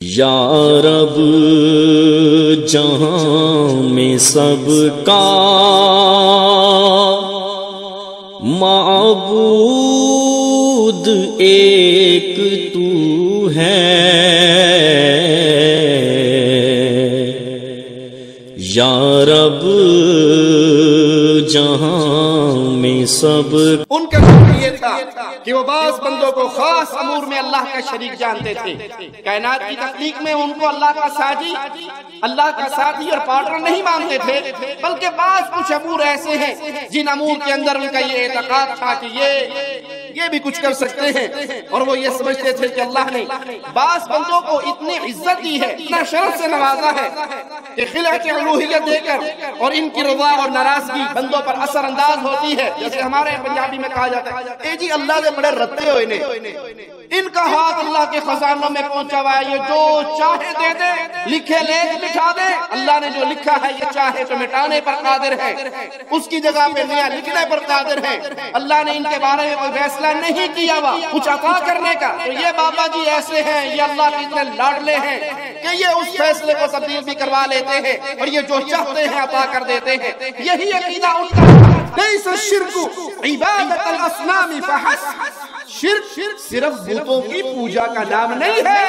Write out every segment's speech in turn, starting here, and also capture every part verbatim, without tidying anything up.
یا رب جہاں میں سب کا معبود ایک تو ہے، یا رب جہاں میں سب۔ ان کا شکر یہ تھا کہ وہ بعض بندوں کو خاص امور میں اللہ کا شریک جانتے تھے۔ کائنات کی تخلیق میں ان کو اللہ کا ساجی، اللہ کا ساتھی اور پارٹنر نہیں مانتے تھے، بلکہ بعض کچھ امور ایسے ہیں جن امور کے اندر ان کا یہ اعتقاد تھا کہ یہ یہ بھی کچھ کر سکتے ہیں، اور وہ یہ سمجھتے تھے کہ اللہ نے بعض بندوں کو اتنی عزت دی ہے، اتنا شرف سے نوازا ہے کہ خلعت الوہیت دے کر اور ان کی رضا اور ناراضگی بندوں پر اثر انداز ہوتی ہے۔ جیسے ہمارے پنجابی میں کہا جاتا ہے اے جی اللہ دے بڑے رتے ہوئے نے، ان کا ہاتھ اللہ کے خزانوں میں پہنچا ہوا ہے، یہ جو چاہے دے دے، لکھے لکھ مٹا دے، اللہ نے جو لکھا ہے یہ چاہے تو مٹانے پر قادر ہے، اس کی جگہ پہ نیا لکھنے پر قادر ہے۔ اللہ نے ان کے بارے میں کوئی فیصلہ نہیں کیا ہوا کچھ عطا کرنے کا، تو یہ بابا جی ایسے ہیں، یہ اللہ کے اتنے لاڈلے ہیں کہ یہ اس فیصلے کو تبدیل بھی کروا لیتے ہیں، اور یہ جو چاہتے ہیں عطا کر دیتے ہیں۔ یہی عقیدہ ان کا لیس الشرک عبادت الاصنام فحسب، شرک صرف بتوں کی پوجا کا نام نہیں ہے،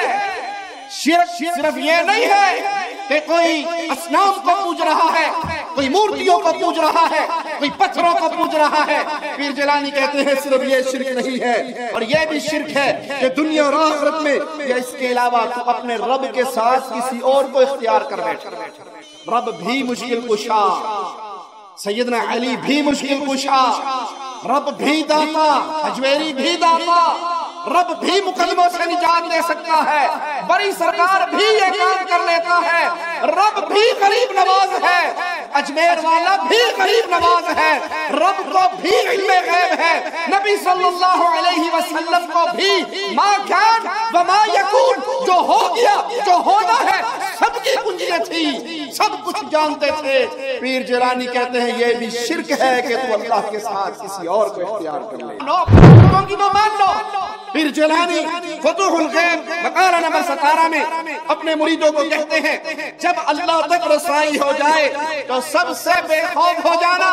شرک صرف یہ نہیں ہے کہ کوئی اصنام کو پوج رہا ہے، کوئی مورتیوں کو پوج رہا ہے، کوئی پتھروں کو پوج رہا ہے۔ پیر جیلانی کہتے ہیں صرف یہ شرک نہیں ہے، اور یہ بھی شرک ہے کہ دنیا اور آخرت میں یا اس کے علاوہ تو اپنے رب کے ساتھ کسی اور کو اختیار کر بیٹھ۔ رب بھی مشکل کشا، سیدنا علی بھی مشکل کشا، رب بھی داتا، حجویری بھی داتا، رب بھی مقدموں سے نجات دے سکتا ہے، بڑی سرکار بھی یہ کام کر لیتا ہے، رب بھی غریب نواز ہے، اجمیر والا بھی غریب نواز ہے، رب کو بھی علم غیب ہے، نبی صلی اللہ علیہ وسلم کو بھی ما کان وما یکون، جو ہو گیا جو ہونا ہے سب کی کنجیاں تھی، سب کچھ جانتے تھے۔ پیر جیلانی کہتے ہیں یہ بھی شرک ہے کہ تو اللہ کے ساتھ کسی اور کو اختیار کر لے۔ پیر جیلانی فتوح الغیب مقالہ نمبر ستارہ میں اپنے مریدوں کو کہتے ہیں جب اللہ تک رسائی ہو جائے تو سب سے بے خوف ہو جانا،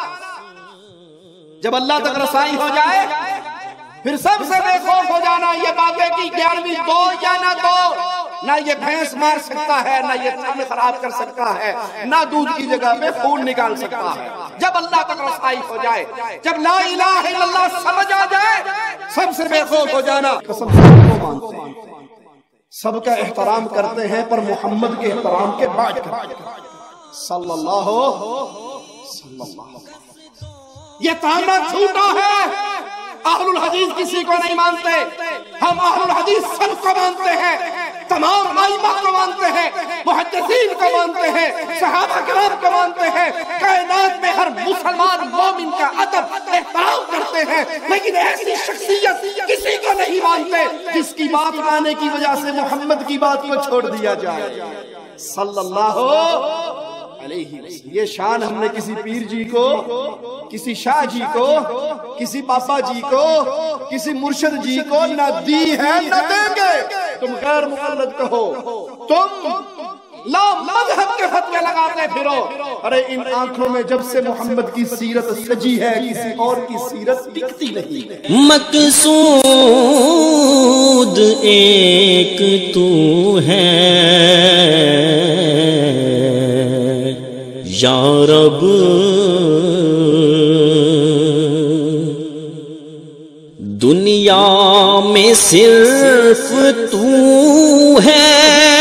جب اللہ تک رسائی ہو جائے پھر سب سے بے خوف ہو جانا۔ یہ بابے کی گیارہویں دو یا نہ دو، نہ یہ بھینس مار سکتا ہے، نہ یہ تھام خراب کر سکتا ہے، نہ دودھ کی جگہ پہ خون نکال سکتا ہے۔ جب اللہ تک رسائی ہو جائے، جب لا الہ الا اللہ سمجھ آ جائے، سب سے بے خوف ہو جانا۔ قسم سے کو مانتے ہیں، سب کا احترام کرتے ہیں، پر محمد کے احترام کے بعد صلی اللہ صلی اللہ۔ یہ تانا چھوٹا ہے، اہل الحدیث کسی کو نہیں مانتے، ہم اہل الحدیث سب کو مانتے ہیں، تمام ائمہ کو مانتے ہیں، محدثین کو مانتے ہیں، صحابہ کرام کو مانتے ہیں، کائنات میں ہر مسلمان مومن کا ادب احترام کرتے ہیں، لیکن ایسی شخصیت کسی کو نہیں مانتے جس کی بات آنے کی وجہ سے محمد کی بات کو چھوڑ دیا جائے صلی اللہ علیہ وسلم۔ یہ شان ہم نے کسی پیر جی کو، کسی شاہ جی کو، کسی بابا جی کو، کسی مرشد جی کو نہ دی ہے نہ دیں گے۔ تم غیر مقلد کہو، تم لا مذہب کے فتوے لگاتے پھرو، ارے ان آنکھوں میں جب سے محمد کی سیرت سجی ہے کسی اور کی سیرت ٹکتی نہیں۔ مقصود ایک تو ہے، یا رب دنیا میں صرف تو ہے،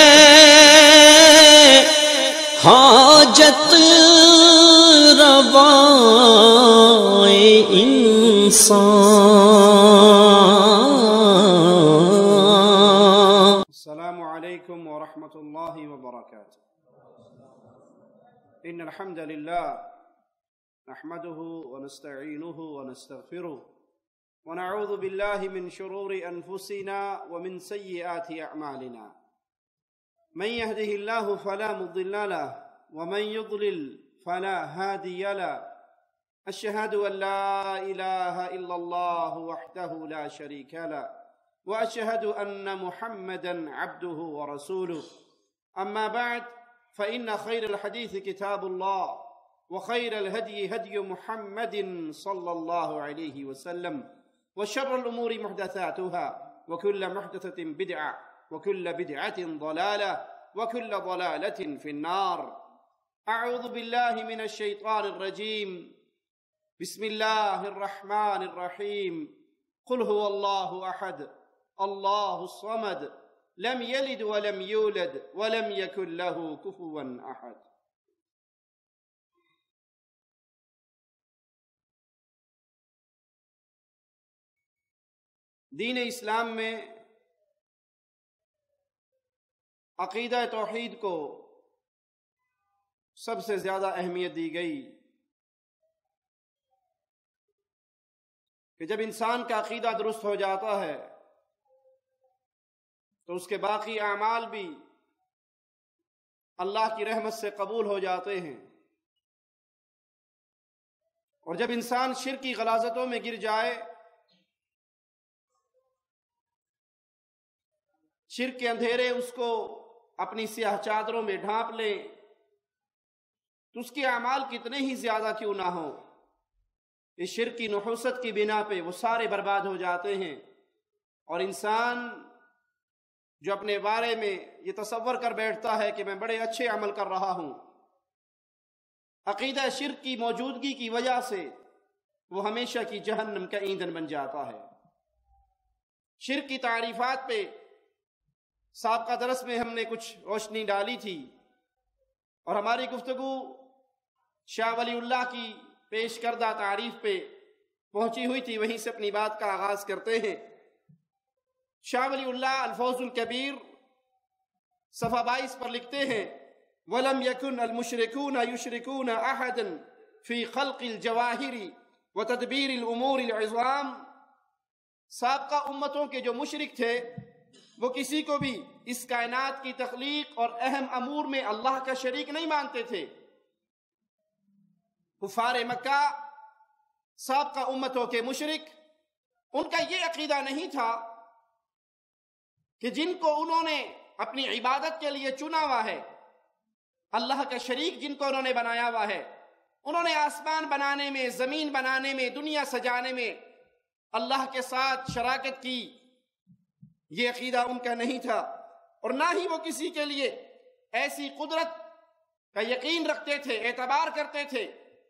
حاجت روائے انسان۔ السلام علیکم ورحمۃ اللہ وبرکاتہ۔ ان الحمد للہ نحمده ونستعینه ونستغفره ونعوذ باللہ من شرور انفسنا ومن سیئات اعمالنا، من يهده الله فلا مضل له ومن يضلل فلا هادي له، اشهد ان لا اله الا الله وحده لا شريك له وأشهد أن محمدا عبده ورسوله. أما بعد، فإن خير الحديث كتاب الله، وخير الهدي هدي محمد صلى الله عليه وسلم، وشر الأمور محدثاتها، وكل محدثة بدعة، وكل بدعة ضلالة، وكل ضلالة في النار. أعوذ بالله من الشيطان الرجيم. بسم الله الرحمن الرحيم. قل هو الله أحد الله الصمد لم يلد ولم يولد ولم يكن له كفوا أحد. دین اسلام میں عقیدہ توحید کو سب سے زیادہ اہمیت دی گئی کہ جب انسان کا عقیدہ درست ہو جاتا ہے تو اس کے باقی اعمال بھی اللہ کی رحمت سے قبول ہو جاتے ہیں، اور جب انسان شرک کی غلاظتوں میں گر جائے، شرک کے اندھیرے اس کو اپنی سیاہ چادروں میں ڈھانپ لیں، تو اس کے اعمال کتنے ہی زیادہ کیوں نہ ہوں، اس شرک کی نحوست کی بنا پہ وہ سارے برباد ہو جاتے ہیں، اور انسان جو اپنے بارے میں یہ تصور کر بیٹھتا ہے کہ میں بڑے اچھے عمل کر رہا ہوں، عقیدہ شرک کی موجودگی کی وجہ سے وہ ہمیشہ کی جہنم کا ایندھن بن جاتا ہے۔ شرک کی تعریفات پہ سابقہ درس میں ہم نے کچھ روشنی ڈالی تھی، اور ہماری گفتگو شاہ ولی اللہ کی پیش کردہ تعریف پہ پہنچی ہوئی تھی، وہیں سے اپنی بات کا آغاز کرتے ہیں۔ شاہ ولی اللہ الفوز الکبیر صفحہ بائیس پر لکھتے ہیں: وَلَمْ يَكُنْ الْمُشْرِكُونَ يُشْرِكُونَ أَحَدًا فِي خَلْقِ الْجَوَاهِرِ وَتَدْبِيرِ الْأُمُورِ الْعِظَامِ۔ سابقہ امتوں کے جو مشرک تھے وہ کسی کو بھی اس کائنات کی تخلیق اور اہم امور میں اللہ کا شریک نہیں مانتے تھے۔ کفار مکہ، سابقہ امتوں کے مشرک، ان کا یہ عقیدہ نہیں تھا کہ جن کو انہوں نے اپنی عبادت کے لیے چنا ہوا ہے، اللہ کا شریک جن کو انہوں نے بنایا ہوا ہے، انہوں نے آسمان بنانے میں، زمین بنانے میں، دنیا سجانے میں اللہ کے ساتھ شراکت کی، یہ عقیدہ ان کا نہیں تھا، اور نہ ہی وہ کسی کے لیے ایسی قدرت کا یقین رکھتے تھے، اعتبار کرتے تھے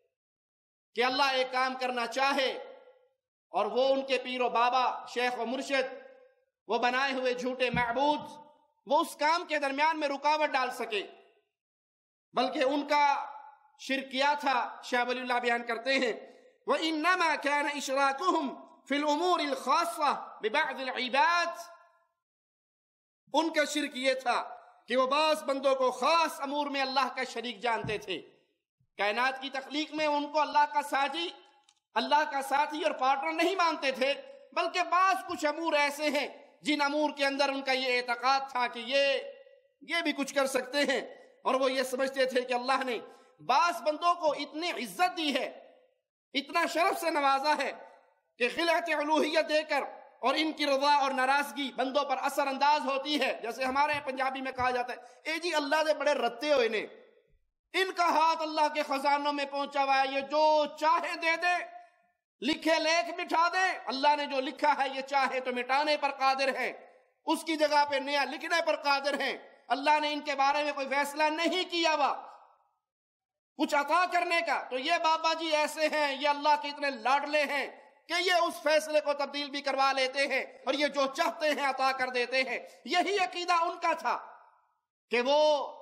کہ اللہ ایک کام کرنا چاہے اور وہ ان کے پیر و بابا، شیخ و مرشد، وہ بنائے ہوئے جھوٹے معبود، وہ اس کام کے درمیان میں رکاوٹ ڈال سکے، بلکہ ان کا شرک کیا تھا۔ شاہ ولی اللہ بیان کرتے ہیں: وَإِنَّمَا كَانَ إِشْرَاكُهُمْ فِي الْأُمُورِ الْخَاصَّةِ بِبَعْضِ الْعِبَادِ۔ ان کا شرک یہ تھا کہ وہ بعض بندوں کو خاص امور میں اللہ کا شریک جانتے تھے۔ کائنات کی تخلیق میں ان کو اللہ کا ساجی، اللہ کا ساتھی اور پارٹنر نہیں مانتے تھے، بلکہ بعض کچھ امور ایسے ہیں جن امور کے اندر ان کا یہ اعتقاد تھا کہ یہ یہ بھی کچھ کر سکتے ہیں، اور وہ یہ سمجھتے تھے کہ اللہ نے بعض بندوں کو اتنی عزت دی ہے، اتنا شرف سے نوازا ہے کہ خلعت الوہیت دے کر اور ان کی رضا اور ناراضگی بندوں پر اثر انداز ہوتی ہے۔ جیسے ہمارے پنجابی میں کہا جاتا ہے: اے جی اللہ دے بڑے رتے ہوئے نے، ان کا ہاتھ اللہ کے خزانوں میں پہنچا ہوا ہے، یہ جو چاہے دے دے، لکھے لیکھ مٹھا دے، اللہ نے جو لکھا ہے یہ چاہے تو مٹانے پر قادر ہے، اس کی جگہ پہ نیا لکھنے پر قادر ہیں۔ اللہ نے ان کے بارے میں کوئی فیصلہ نہیں کیا ہوا کچھ عطا کرنے کا، تو یہ بابا جی ایسے ہیں، یہ اللہ کے اتنے لاڈلے ہیں کہ یہ اس فیصلے کو تبدیل بھی کروا لیتے ہیں، اور یہ جو چاہتے ہیں عطا کر دیتے ہیں۔ یہی عقیدہ ان کا تھا کہ وہ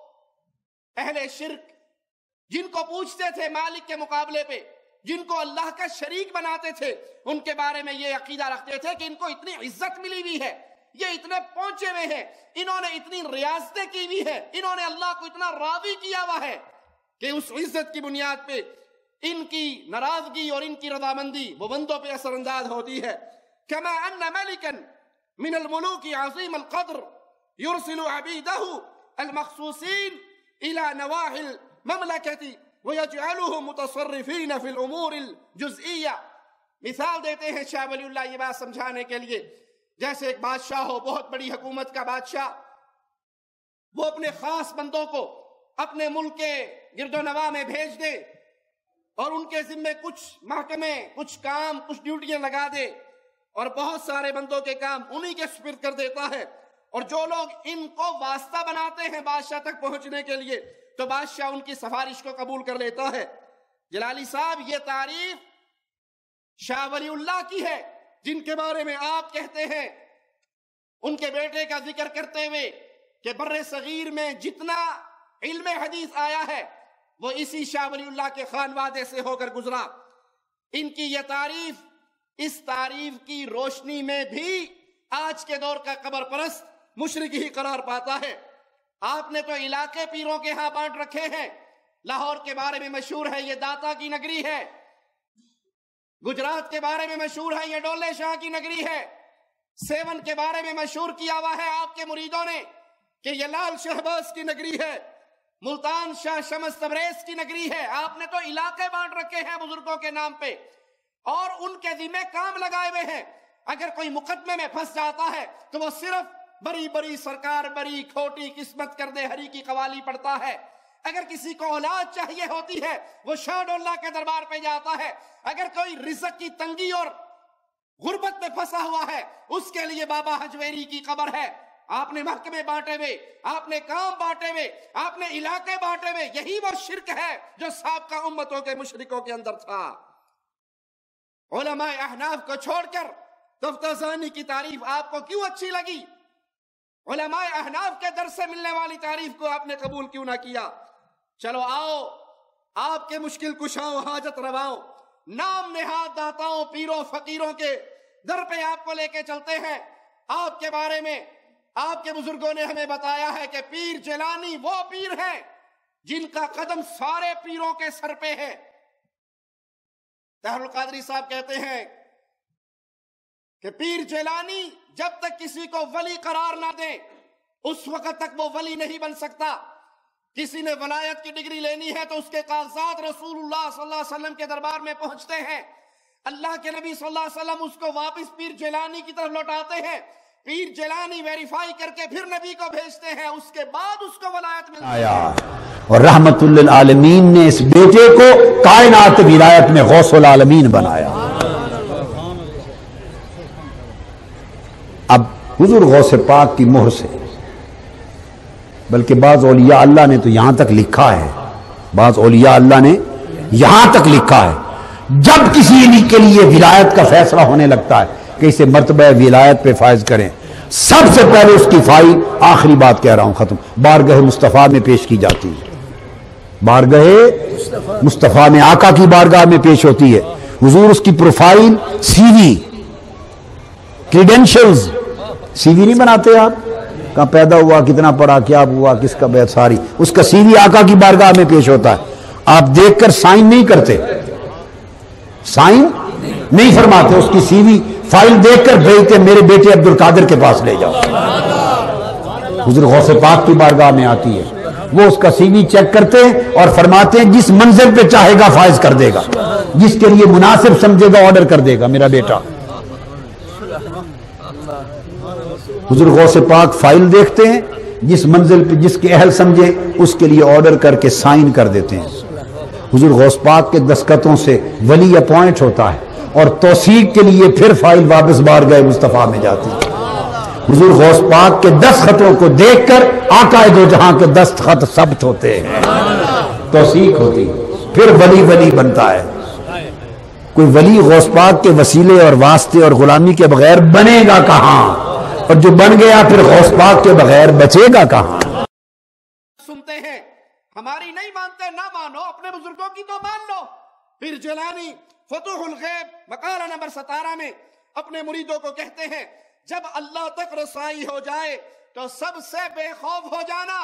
اہل شرک جن کو پوچھتے تھے مالک کے مقابلے پہ، جن کو اللہ کا شریک بناتے تھے، ان کے بارے میں یہ عقیدہ رکھتے تھے کہ ان کو اتنی عزت ملی ہوئی ہے، یہ اتنے پہنچے ہوئے ہیں، انہوں نے اتنی ریاستیں کی ہوئی ہے، انہوں نے اللہ کو اتنا راضی کیا ہوا ہے کہ اس عزت کی بنیاد پہ ان کی ناراضگی اور ان کی رضامندی وہ بندوں پہ اثر انداز ہوتی ہے۔ کما ان ملکا من الملوک عظیم القدر يرسل عبیدہ المخصوصین الى نواحی المملکۃ ويجعلهم متصرفین فی الامور الجزئیہ۔ مثال دیتے ہیں شاہ ولی اللہ یہ بات سمجھانے کے لیے، جیسے ایک بادشاہ ہو، بہت بڑی حکومت کا بادشاہ، وہ اپنے خاص بندوں کو اپنے ملک کے گرد و نواح میں بھیج دے اور ان کے ذمے کچھ محکمے، کچھ کام، کچھ ڈیوٹیاں لگا دے اور بہت سارے بندوں کے کام انہی کے سپرد کر دیتا ہے، اور جو لوگ ان کو واسطہ بناتے ہیں بادشاہ تک پہنچنے کے لیے تو بادشاہ ان کی سفارش کو قبول کر لیتا ہے۔ جلالی صاحب، یہ تعریف شاہ ولی اللہ کی ہے، جن کے بارے میں آپ کہتے ہیں ان کے بیٹے کا ذکر کرتے ہوئے کہ بر صغیر میں جتنا علم حدیث آیا ہے وہ اسی شاہ ولی اللہ کے خانوادے سے ہو کر گزرا۔ ان کی یہ تعریف، اس تعریف کی روشنی میں بھی آج کے دور کا قبر پرست مشرک ہی قرار پاتا ہے۔ آپ نے تو علاقے پیروں کے ہاں بانٹ رکھے ہیں۔ لاہور کے بارے میں مشہور ہے یہ داتا کی نگری ہے، گجرات کے بارے میں مشہور ہے یہ ڈولے شاہ کی نگری ہے، سیون کے بارے میں مشہور کیا ہوا ہے آپ کے مریدوں نے کہ یہ لال شہباز کی نگری ہے، ملتان شاہ شمس تبریز کی نگری ہے۔ آپ نے تو علاقے بانٹ رکھے ہیں بزرگوں کے نام پہ اور ان کے ذمہ کام لگائے ہوئے ہیں۔ اگر کوئی مقدمے میں پھنس جاتا ہے تو وہ صرف بڑی بڑی سرکار بڑی کھوٹی قسمت کر دے ہری کی قوالی پڑھتا ہے۔ اگر کسی کو اولاد چاہیے ہوتی ہے وہ شاہ ڈولہ کے دربار پہ جاتا ہے۔ اگر کوئی رزق کی تنگی اور غربت میں پھنسا ہوا ہے اس کے لیے بابا حجویری کی قبر ہے۔ آپ نے محکمے بانٹے ہوئے، آپ نے کام بانٹے ہوئے، آپ نے علاقے بانٹے ہوئے، یہی وہ شرک ہے جو سابقہ امتوں کے مشرکوں کے اندر تھا۔ علماء احناف کو چھوڑ کر تفتازانی کی تعریف آپ کو کیوں اچھی لگی؟ علماء احناف کے در سے ملنے والی تعریف کو آپ نے قبول کیوں نہ کیا؟ چلو آؤ، آپ کے مشکل کشاؤں حاجت رواؤں نام نہاد داتاؤں پیروں فقیروں کے در پہ آپ کو لے کے چلتے ہیں۔ آپ کے بارے میں آپ کے بزرگوں نے ہمیں بتایا ہے کہ پیر جیلانی وہ پیر ہیں جن کا قدم سارے پیروں کے سر پہ ہے۔ طاہر القادری صاحب کہتے ہیں کہ پیر جیلانی جب تک کسی کو ولی قرار نہ دے اس وقت تک وہ ولی نہیں بن سکتا۔ کسی نے ولایت کی ڈگری لینی ہے تو اس کے کاغذات رسول اللہ صلی اللہ علیہ وسلم کے دربار میں پہنچتے ہیں، اللہ کے نبی صلی اللہ علیہ وسلم اس کو واپس پیر جیلانی کی طرف لوٹاتے ہیں، پیر جیلانی ویریفائی کر کے پھر نبی کو بھیجتے ہیں، اس کے بعد اس کو ولایت ملتی ہے۔ اور رحمت للعالمین نے اس بیٹے کو کائنات ولایت میں غوث العالمین بنایا۔ اب حضور غوث پاک کی مہر سے، بلکہ بعض اولیاء اللہ نے تو یہاں تک لکھا ہے، بعض اولیاء اللہ نے یہاں تک لکھا ہے جب کسی کے لیے ولایت کا فیصلہ ہونے لگتا ہے کہ اسے مرتبہ ولایت پہ فائز کریں، سب سے پہلے اس کی فائل، آخری بات کہہ رہا ہوں ختم، بارگاہ مصطفیٰ میں پیش کی جاتی ہے۔ بارگاہ مصطفیٰ میں، آقا کی بارگاہ میں پیش ہوتی ہے۔ حضور اس کی پروفائل، سی وی، کریڈینشلز، سی وی نہیں بناتے آپ، کہاں پیدا ہوا، کتنا پڑھا، کیا ہوا، کس کا بیعت، ساری اس کا سی وی آقا کی بارگاہ میں پیش ہوتا ہے۔ آپ دیکھ کر سائن نہیں کرتے، سائن نہیں فرماتے، اس کی سی وی فائل دیکھ کر بھیجتے میرے بیٹے عبد القادر کے پاس لے جاؤ۔ حضور غوث پاک کی بارگاہ میں آتی ہے، وہ اس کا سی وی چیک کرتے ہیں اور فرماتے ہیں جس منزل پہ چاہے گا فائز کر دے گا، جس کے لیے مناسب سمجھے گا آرڈر کر دے گا میرا بیٹا۔ حضور غوث پاک فائل دیکھتے ہیں، جس منزل پہ جس کے اہل سمجھے اس کے لیے آرڈر کر کے سائن کر دیتے ہیں۔ حضور غوث پاک کے دستخطوں سے ولی اپوائنٹ ہوتا ہے اور توثیق کے لیے پھر فائل واپس بارگاہ مصطفیٰ میں جاتی ہے۔ حضور غوث پاک کے دستخطوں کو دیکھ کر آقا دو جہاں کے دستخط ثبت ہوتے ہیں، توثیق ہوتی ہے، پھر ولی ولی بنتا ہے۔ کوئی ولی غوث پاک کے وسیلے اور واسطے اور غلامی کے بغیر بنے گا کہاں، اور جو بن گیا پھر غوث پاک کے بغیر بچے گا کہاں۔ سنتے ہیں ہماری نہیں مانتے، نہ مانو، اپنے بزرگوں کی تو مان لو۔ پھر جیلانی فتوح الغیب مقالہ نمبر ستارہ میں اپنے مریدوں کو کہتے ہیں جب اللہ تک رسائی ہو جائے تو سب سے بے خوف ہو جانا۔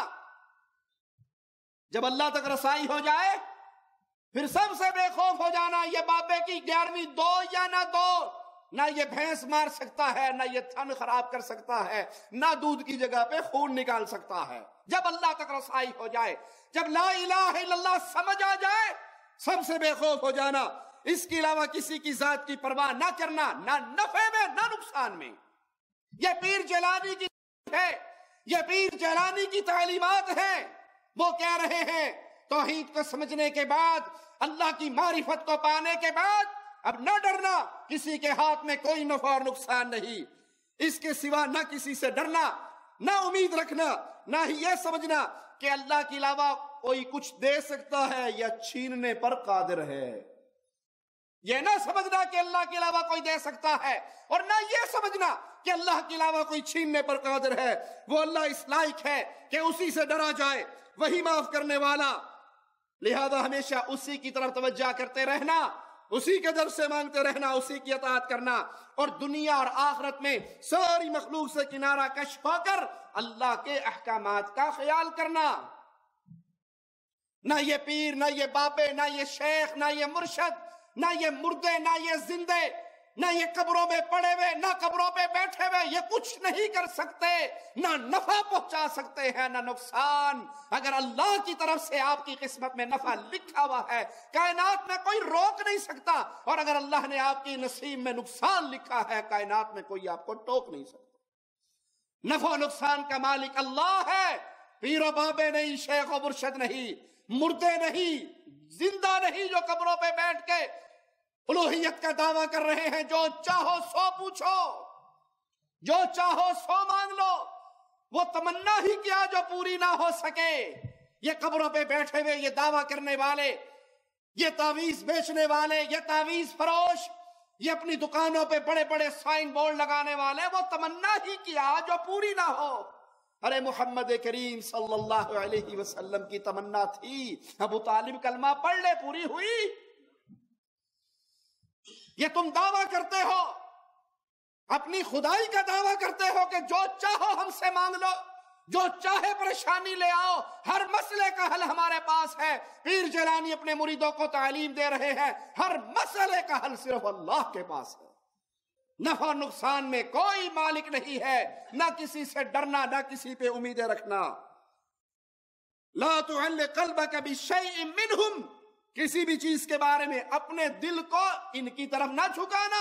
جب اللہ تک رسائی ہو جائے پھر سب سے بے خوف ہو جانا۔ یہ بابے کی گیارہویں دو یا نہ دو، نہ یہ بھینس مار سکتا ہے، نہ یہ تھن خراب کر سکتا ہے، نہ دودھ کی جگہ پہ خون نکال سکتا ہے۔ جب اللہ تک رسائی ہو جائے، جب لا الہ الا اللہ سمجھ آ جائے، سب سے بے خوف ہو جانا، اس کے علاوہ کسی کی ذات کی پرواہ نہ کرنا، نہ نفع میں نہ نقصان میں۔ یہ پیر جیلانی کی ہے، یہ پیر جیلانی کی تعلیمات ہیں۔ وہ کہہ رہے ہیں توحید کو سمجھنے کے بعد، اللہ کی معرفت کو پانے کے بعد اب نہ ڈرنا، کسی کے ہاتھ میں کوئی نفع اور نقصان نہیں، اس کے سوا نہ کسی سے ڈرنا، نہ امید رکھنا، نہ ہی یہ سمجھنا کہ اللہ کے علاوہ کوئی کچھ دے سکتا ہے یا چھیننے پر قادر ہے۔ یہ نہ سمجھنا کہ اللہ کے علاوہ کوئی دے سکتا ہے، اور نہ یہ سمجھنا کہ اللہ کے علاوہ کوئی چھیننے پر قادر ہے۔ وہ اللہ اس لائق ہے کہ اسی سے ڈرا جائے، وہی معاف کرنے والا، لہذا ہمیشہ اسی کی طرف توجہ کرتے رہنا، اسی کے در سے مانگتے رہنا، اسی کی اطاعت کرنا، اور دنیا اور آخرت میں ساری مخلوق سے کنارہ کش ہو کر اللہ کے احکامات کا خیال کرنا۔ نہ یہ پیر، نہ یہ بابے، نہ یہ شیخ، نہ یہ مرشد، نہ یہ مردے، نہ یہ زندے، نہ یہ قبروں میں پڑے ہوئے، نہ قبروں پہ بیٹھے ہوئے، یہ کچھ نہیں کر سکتے، نہ نفع پہنچا سکتے ہیں نہ نقصان۔ اگر اللہ کی طرف سے آپ کی قسمت میں نفع لکھا ہوا ہے، کائنات میں کوئی روک نہیں سکتا، اور اگر اللہ نے آپ کی نصیب میں نقصان لکھا ہے، کائنات میں کوئی آپ کو ٹوک نہیں سکتا۔ نفع و نقصان کا مالک اللہ ہے، پیر و بابے نہیں، شیخ و مرشد نہیں، مردے نہیں، زندہ نہیں جو قبروں پہ بیٹھ کے الوہیت کا دعویٰ کر رہے ہیں۔ جو چاہو سو پوچھو، جو چاہو سو مانگ لو، وہ تمنا ہی کیا جو پوری نہ ہو سکے۔ یہ قبروں پہ بیٹھے ہوئے یہ دعویٰ کرنے والے، یہ تعویذ بیچنے والے، یہ تعویذ فروش، یہ اپنی دکانوں پہ بڑے بڑے سائن بورڈ لگانے والے، وہ تمنا ہی کیا جو پوری نہ ہو۔ ارے محمد کریم صلی اللہ علیہ وسلم کی تمنا تھی ابو طالب کلمہ پڑھ لے، پوری ہوئی؟ یہ تم دعویٰ کرتے ہو، اپنی خدائی کا دعویٰ کرتے ہو کہ جو چاہو ہم سے مانگ لو، جو چاہے پریشانی لے آؤ، ہر مسئلے کا حل ہمارے پاس ہے۔ پیر جیلانی اپنے مریدوں کو تعلیم دے رہے ہیں، ہر مسئلے کا حل صرف اللہ کے پاس ہے۔ نفع و نقصان میں کوئی مالک نہیں ہے، نہ کسی سے ڈرنا، نہ کسی پہ امیدیں رکھنا۔ لا تعلق قلبک بشیء منہم، کسی بھی چیز کے بارے میں اپنے دل کو ان کی طرف نہ جھکانا،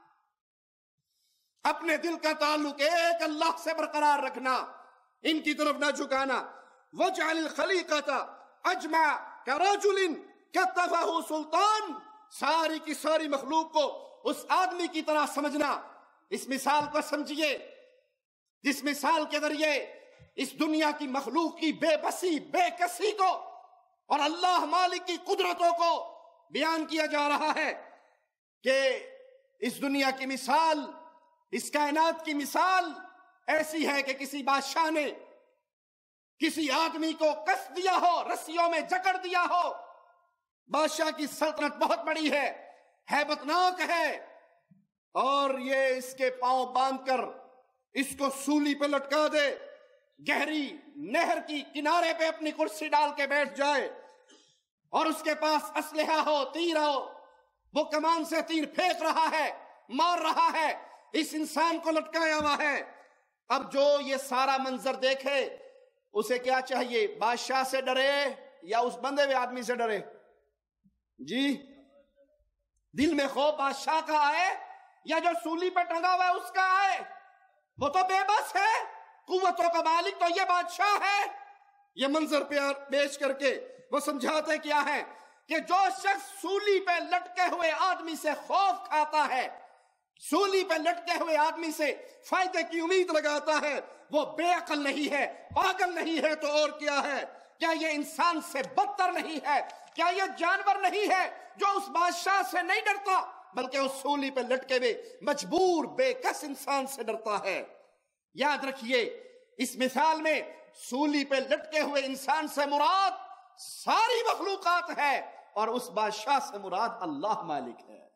اپنے دل کا تعلق ایک اللہ سے برقرار رکھنا، ان کی طرف نہ جھکانا۔ وَجْعَلِ الْخَلِيقَةَ أَجْمَعَ كَرَجُلٍ كَتَّفَهُ سُلْطَان، ساری کی ساری مخلوق کو اس آدمی کی طرح سمجھنا۔ اس مثال کو سمجھیے جس مثال کے ذریعے اس دنیا کی مخلوق کی بے بسی، بے کسی کو اور اللہ مالک کی قدرتوں کو بیان کیا جا رہا ہے، کہ اس دنیا کی مثال، اس کائنات کی مثال ایسی ہے کہ کسی بادشاہ نے کسی آدمی کو کس دیا ہو، رسیوں میں جکڑ دیا ہو۔ بادشاہ کی سلطنت بہت بڑی ہے، ہیبت ناک ہے، اور یہ اس کے پاؤں باندھ کر اس کو سولی پہ لٹکا دے، گہری نہر کی کنارے پہ اپنی کرسی ڈال کے بیٹھ جائے، اور اس کے پاس اسلحہ ہو، تیر ہو، وہ کمان سے تیر پھینک رہا ہے، مار رہا ہے، اس انسان کو لٹکایا ہوا ہے۔ اب جو یہ سارا منظر دیکھے اسے کیا چاہیے؟ بادشاہ سے ڈرے یا اس بندے ہوئے آدمی سے ڈرے؟ جی، دل میں خوف بادشاہ کا آئے یا جو سولی پہ ٹنگا ہوا ہے اس کا آئے؟ وہ تو بے بس ہے، قوتوں کا مالک تو یہ بادشاہ ہے۔ یہ منظر پیش کر کے وہ سمجھاتے کیا ہے کہ جو شخص سولی پہ لٹکے ہوئے آدمی سے خوف کھاتا ہے، سولی پہ لٹکے ہوئے آدمی سے فائدے کی امید لگاتا ہے، وہ بے عقل نہیں ہے، پاگل نہیں ہے تو اور کیا ہے؟ کیا یہ انسان سے بدتر نہیں ہے؟ کیا یہ جانور نہیں ہے جو اس بادشاہ سے نہیں ڈرتا بلکہ اس سولی پہ لٹکے ہوئے مجبور بے کس انسان سے ڈرتا ہے؟ یاد رکھیے، اس مثال میں سولی پہ لٹکے ہوئے انسان سے مراد ساری مخلوقات ہے، اور اس بادشاہ سے مراد اللہ مالک ہے۔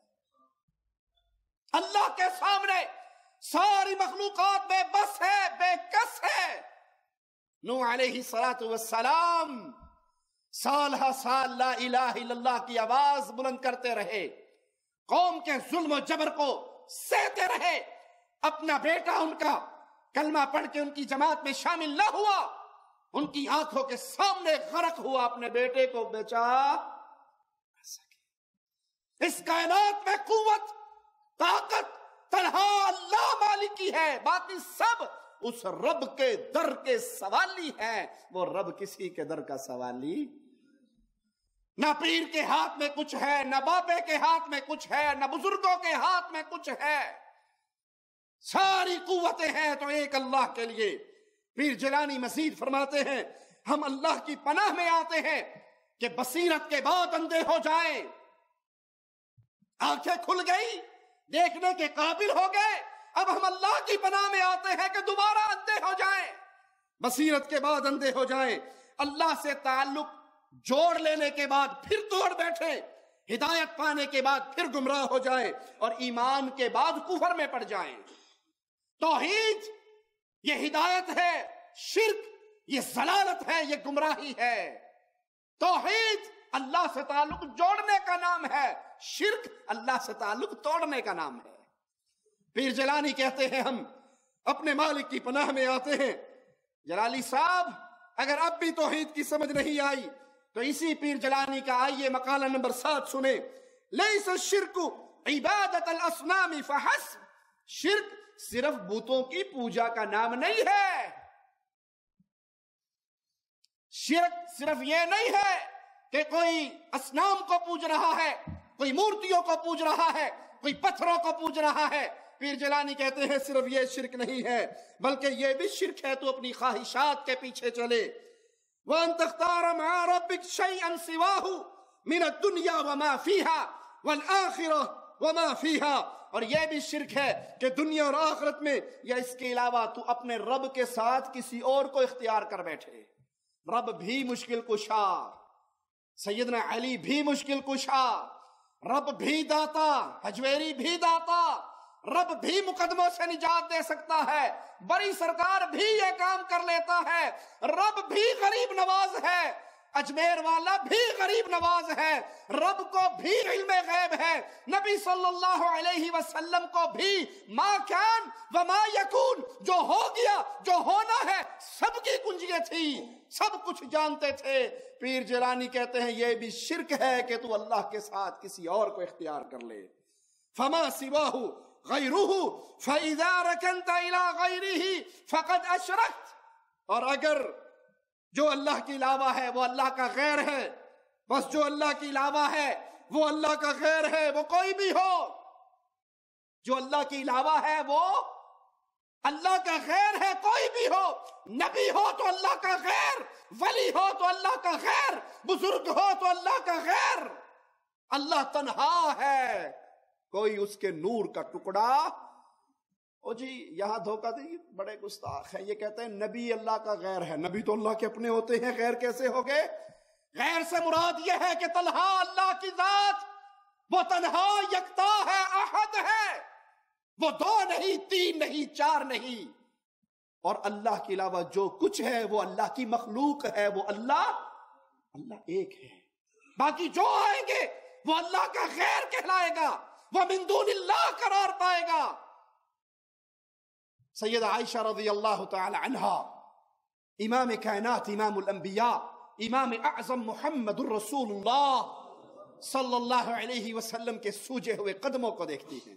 اللہ کے سامنے ساری مخلوقات بے بس ہے، بے کس ہے۔ نوح علیہ السلام سال ہا سال لا الہ الا اللہ کی آواز بلند کرتے رہے، قوم کے ظلم و جبر کو سہتے رہے۔ اپنا بیٹا ان کا کلمہ پڑھ کے ان کی جماعت میں شامل نہ ہوا، ان کی آنکھوں کے سامنے غرق ہوا، اپنے بیٹے کو بچا نہ سکے۔ اس کائنات میں قوت، طاقت، تنہا اللہ مالک کی ہے، باقی سب اس رب کے در کے سوالی ہیں۔ وہ رب کسی کے در کا سوالی، نہ پیر کے ہاتھ میں کچھ ہے، نہ باپے کے ہاتھ میں کچھ ہے، نہ بزرگوں کے ہاتھ میں کچھ ہے، ساری قوتیں ہیں تو ایک اللہ کے لیے۔ پیر جیلانی مزید فرماتے ہیں ہم اللہ کی پناہ میں آتے ہیں کہ بصیرت کے بعد اندھے ہو جائیں، آنکھیں کھل گئی، دیکھنے کے قابل ہو گئے، اب ہم اللہ کی پناہ میں آتے ہیں کہ دوبارہ اندھے ہو جائیں، بصیرت کے بعد اندھے ہو جائیں، اللہ سے تعلق جوڑ لینے کے بعد پھر توڑ بیٹھے، ہدایت پانے کے بعد پھر گمراہ ہو جائیں، اور ایمان کے بعد کفر میں پڑ جائیں۔ توحید یہ ہدایت ہے، شرک یہ ضلالت ہے، یہ گمراہی ہے۔ توحید اللہ سے تعلق جوڑنے کا نام ہے، شرک اللہ سے تعلق توڑنے کا نام ہے۔ پیر جیلانی کہتے ہیں ہم اپنے مالک کی پناہ میں آتے ہیں۔ جلالی صاحب اگر اب بھی توحید کی سمجھ نہیں آئی تو اسی پیر جیلانی کا آئیے مقالہ نمبر سات سنیں۔ لیس الشرک عبادت الاصنام فحسب، شرک صرف بتوں کی پوجا کا نام نہیں ہے، شرک صرف یہ نہیں ہے کہ کوئی اصنام کو پوج رہا ہے، کوئی مورتیوں کو پوج رہا ہے، کوئی پتھروں کو پوج رہا ہے۔ پیر جیلانی کہتے ہیں صرف یہ شرک نہیں ہے بلکہ یہ بھی شرک ہے تو اپنی خواہشات کے پیچھے چلے۔ وَأَن تَخْتَارَ مَعَ رَبِّكَ شَيْئًا سِوَاهُ مِنَ الدُّنْيَا وَمَا فِيهَا وَالْآخِرَةِ وَمَا فِيهَا، اور یہ بھی شرک ہے کہ دنیا اور آخرت میں یا اس کے علاوہ تو اپنے رب کے ساتھ کسی اور کو اختیار کر بیٹھے۔ رب بھی مشکل کشا، سیدنا علی بھی مشکل کشا، رب بھی داتا، حجویری بھی داتا، رب بھی مقدموں سے نجات دے سکتا ہے، بڑی سرکار بھی یہ کام کر لیتا ہے، رب بھی غریب نواز ہے، اجمیر والا بھی غریب نواز ہے، رب کو بھی علم غیب ہے، نبی صلی اللہ علیہ وسلم کو بھی ما کان وما یکون، جو ہو گیا جو ہونا ہے سب کی کنجیاں تھی، سب کچھ جانتے تھے۔ پیر جیلانی کہتے ہیں یہ بھی شرک ہے کہ تو اللہ کے ساتھ کسی اور کو اختیار کر لے۔ فما سواہ غیرہ فاذا رکنت الی غیرہ فقد اشرکت، اور اگر جو اللہ کے علاوہ ہے وہ اللہ کا غیر ہے، بس جو اللہ کے علاوہ ہے وہ اللہ کا غیر ہے، وہ کوئی بھی ہو، جو اللہ کے علاوہ ہے وہ اللہ کا غیر ہے، کوئی بھی ہو، نبی ہو تو اللہ کا غیر، ولی ہو تو اللہ کا غیر، بزرگ ہو تو اللہ کا غیر۔ اللہ تنہا ہے، کوئی اس کے نور کا ٹکڑا۔ او جی یہاں دھوکہ دی، بڑے گستاخ ہیں، یہ کہتے ہیں نبی اللہ کا غیر ہے، نبی تو اللہ کے اپنے ہوتے ہیں، غیر کیسے ہو گئے؟ غیر سے مراد یہ ہے کہ تنہا اللہ کی ذات، وہ تنہا یکتا ہے، احد ہے، وہ دو نہیں، تین نہیں، چار نہیں، اور اللہ کے علاوہ جو کچھ ہے وہ اللہ کی مخلوق ہے، وہ اللہ اللہ ایک ہے، باقی جو آئیں گے وہ اللہ کا غیر کہلائے گا، وہ من دون اللہ قرار پائے گا۔ سیدہ عائشہ رضی اللہ تعالی عنہا، امام کائنات، امام الانبیاء، امام اعظم محمد الرسول اللہ صلی اللہ علیہ وسلم کے سوجے ہوئے قدموں کو دیکھتی ہیں،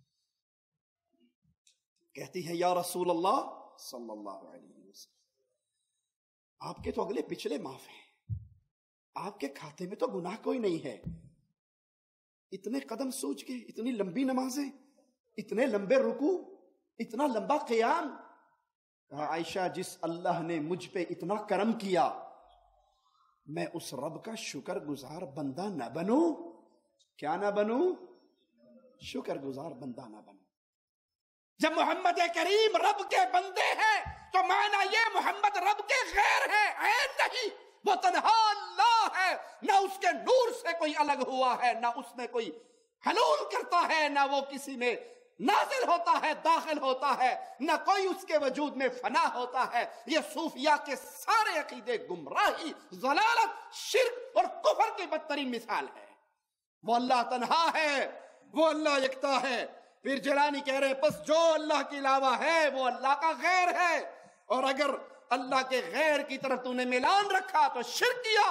کہتی ہے یا رسول اللہ صلی اللہ علیہ وسلم، آپ کے تو اگلے پچھلے معاف ہیں، آپ کے کھاتے میں تو گناہ کوئی نہیں ہے، اتنے قدم سوچ کے، اتنی لمبی نمازیں، اتنے لمبے رکوع، اتنا لمبا قیام۔ کہا عائشہ جس اللہ نے مجھ پہ اتنا کرم کیا، میں اس رب کا شکر گزار بندہ نہ بنوں؟ کیا نہ بنوں؟ شکر گزار بندہ نہ بنوں۔ جب محمد کریم رب کے بندے ہیں تو معنی یہ محمد رب کے غیر ہے، عین نہیں، وہ تنہا اللہ ہے، نہ اس کے نور سے کوئی الگ ہوا ہے، نہ اس میں کوئی حلول کرتا ہے، نہ وہ کسی میں نازل ہوتا ہے، داخل ہوتا ہے، نہ کوئی اس کے وجود میں فنا ہوتا ہے۔ یہ صوفیاء کے سارے عقیدے گمراہی، ضلالت، شرک اور کفر کی بدترین مثال ہے۔ وہ اللہ تنہا ہے، وہ اللہ یکتا ہے۔ پھر جیلانی کہہ رہے پس جو اللہ کے علاوہ ہے وہ اللہ کا غیر ہے، اور اگر اللہ کے غیر کی طرف تو نے ملان رکھا تو شرک کیا۔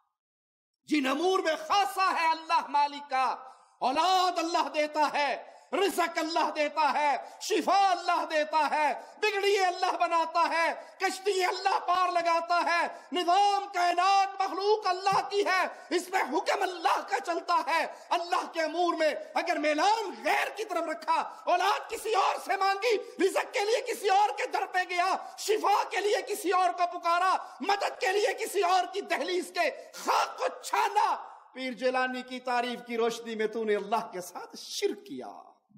جن امور میں خاصہ ہے اللہ مالک کا، اولاد اللہ دیتا ہے، رزق اللہ دیتا ہے، شفا اللہ دیتا ہے، بگڑی اللہ بناتا ہے، کشتی اللہ پار لگاتا ہے، نظام کائنات مخلوق اللہ کی ہے، اس میں حکم اللہ کا چلتا ہے۔ اللہ کے امور میں اگر میلان غیر کی طرف رکھا، اولاد کسی اور سے مانگی، رزق کے لیے کسی اور کے در پہ گیا، شفا کے لیے کسی اور کو پکارا، مدد کے لیے کسی اور کی دہلیز کے خاک کو چھانا، پیر جیلانی کی تعریف کی روشنی میں تو نے اللہ کے ساتھ شرک کیا۔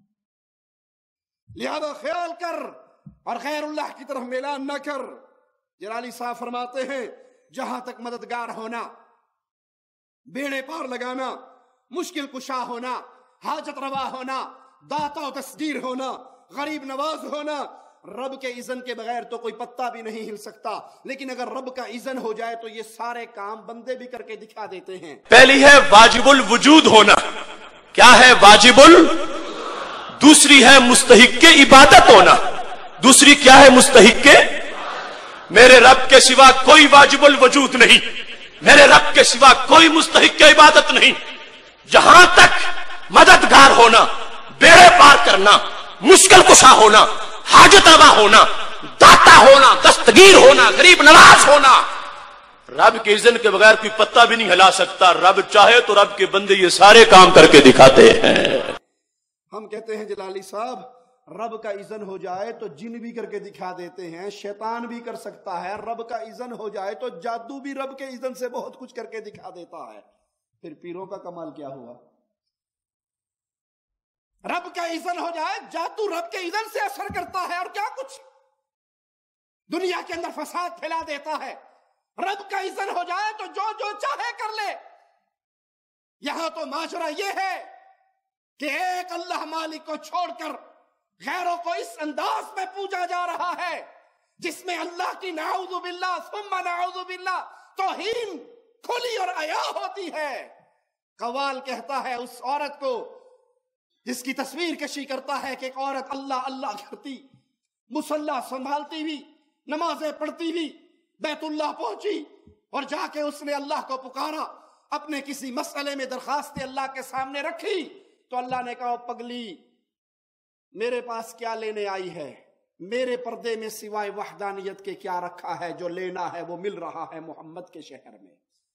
لہذا خیال کر اور غیر اللہ کی طرف میلان نہ کر۔ جلالی صاحب فرماتے ہیں جہاں تک مددگار ہونا، بیڑے پار لگانا، مشکل کشا ہونا، حاجت روا ہونا، داتا و تصدیر ہونا، غریب نواز ہونا، رب کے اذن کے بغیر تو کوئی پتا بھی نہیں ہل سکتا، لیکن اگر رب کا اذن ہو جائے تو یہ سارے کام بندے بھی کر کے دکھا دیتے ہیں۔ پہلی ہے واجب الوجود ہونا۔ کیا ہے واجب ال دوسری ہے مستحق کے عبادت ہونا۔ دوسری کیا ہے مستحق کے؟ میرے رب کے سوا کوئی واجب الوجود نہیں، میرے رب کے سوا کوئی مستحق کے عبادت نہیں۔ جہاں تک مددگار ہونا، بیڑے پار کرنا، مشکل کشا ہونا، حاجت روا ہونا، داتا ہونا، دستگیر ہونا، غریب نواز ہونا، رب کے اذن کے بغیر کوئی پتا بھی نہیں ہلا سکتا۔ رب چاہے تو رب کے بندے یہ سارے کام کر کے دکھاتے ہیں۔ ہم کہتے ہیں جلالی صاحب رب کا اذن ہو جائے تو جن بھی کر کے دکھا دیتے ہیں، شیطان بھی کر سکتا ہے، رب کا اذن ہو جائے تو جادو بھی رب کے اذن سے بہت کچھ کر کے دکھا دیتا ہے۔ پھر پیروں کا کمال کیا ہوا؟ رب کا اذن ہو جائے، جادو رب کے اذن سے اثر کرتا ہے، اور کیا کچھ دنیا کے اندر فساد پھیلا دیتا ہے۔ رب کا اذن ہو جائے تو جو جو چاہے کر لے۔ یہاں تو ماجرا یہ ہے کہ ایک اللہ مالک کو چھوڑ کر غیروں کو اس انداز میں پوجا جا رہا ہے جس میں اللہ کی نعوذ باللہ ثم نعوذ باللہ توہین کھلی اور عیا ہوتی ہے۔ قوال کہتا ہے اس عورت کو جس کی تصویر کشی کرتا ہے کہ ایک عورت اللہ اللہ کرتی، مصلی سنبھالتی ہوئی، نمازیں پڑھتی ہوئی بیت اللہ پہنچی اور جا کے اس نے اللہ کو پکارا، اپنے کسی مسئلے میں درخواست اللہ کے سامنے رکھی تو اللہ نے کہا پگلی میرے پاس کیا لینے آئی ہے؟ میرے پردے میں سوائے وحدانیت کے کیا رکھا ہے؟ جو لینا ہے وہ مل رہا ہے محمد کے شہر میں۔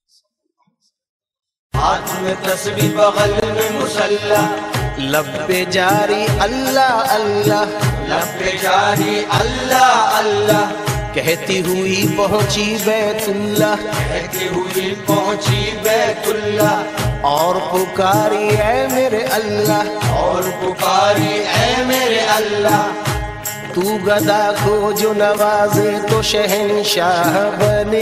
ہاتھ میں تسبیح بغل میں مسلح، لب پہ جاری اللہ اللہ، لب پہ جاری اللہ اللہ، کہتی ہوئی پہنچی بیت اللہ، کہتی ہوئی پہنچی بیت اللہ، اور پکاری اے میرے اللہ، اور پکاری اے میرے اللہ، تو گدا کو جو نوازے تو شہنشاہ بنے،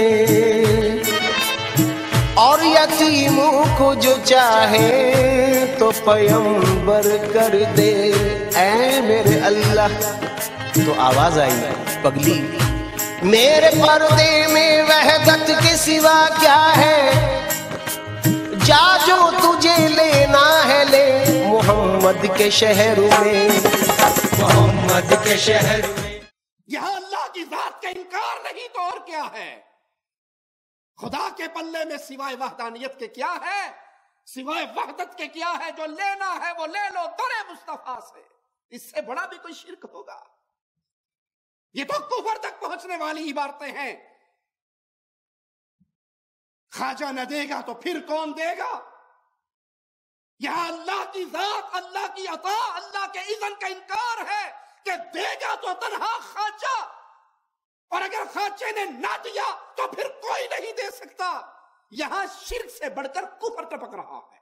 اور یتیموں کو جو چاہے تو پیغمبر کر دے اے میرے اللہ۔ تو آواز آئی پگلی میرے پردے میں وحدت کے سوا کیا ہے؟ جا جو تجھے لینا ہے لے محمد کے شہر میں، محمد کے شہر میں۔ یہاں اللہ کی ذات کا انکار نہیں تو اور کیا ہے؟ خدا کے پلے میں سوائے وحدانیت کے کیا ہے؟ سوائے وحدت کے کیا ہے؟ جو لینا ہے وہ لے لو در مصطفیٰ سے۔ اس سے بڑا بھی کوئی شرک ہوگا؟ یہ تو کفر تک پہنچنے والی عبارتیں ہیں۔ خواجہ نہ دے گا تو پھر کون دے گا؟ یہاں اللہ کی ذات، اللہ کی عطا، اللہ کے اذن کا انکار ہے کہ دے گا تو تنہا خواجہ، اور اگر خواجے نے نہ دیا تو پھر کوئی نہیں دے سکتا۔ یہاں شرک سے بڑھ کر کفر ٹپک رہا ہے۔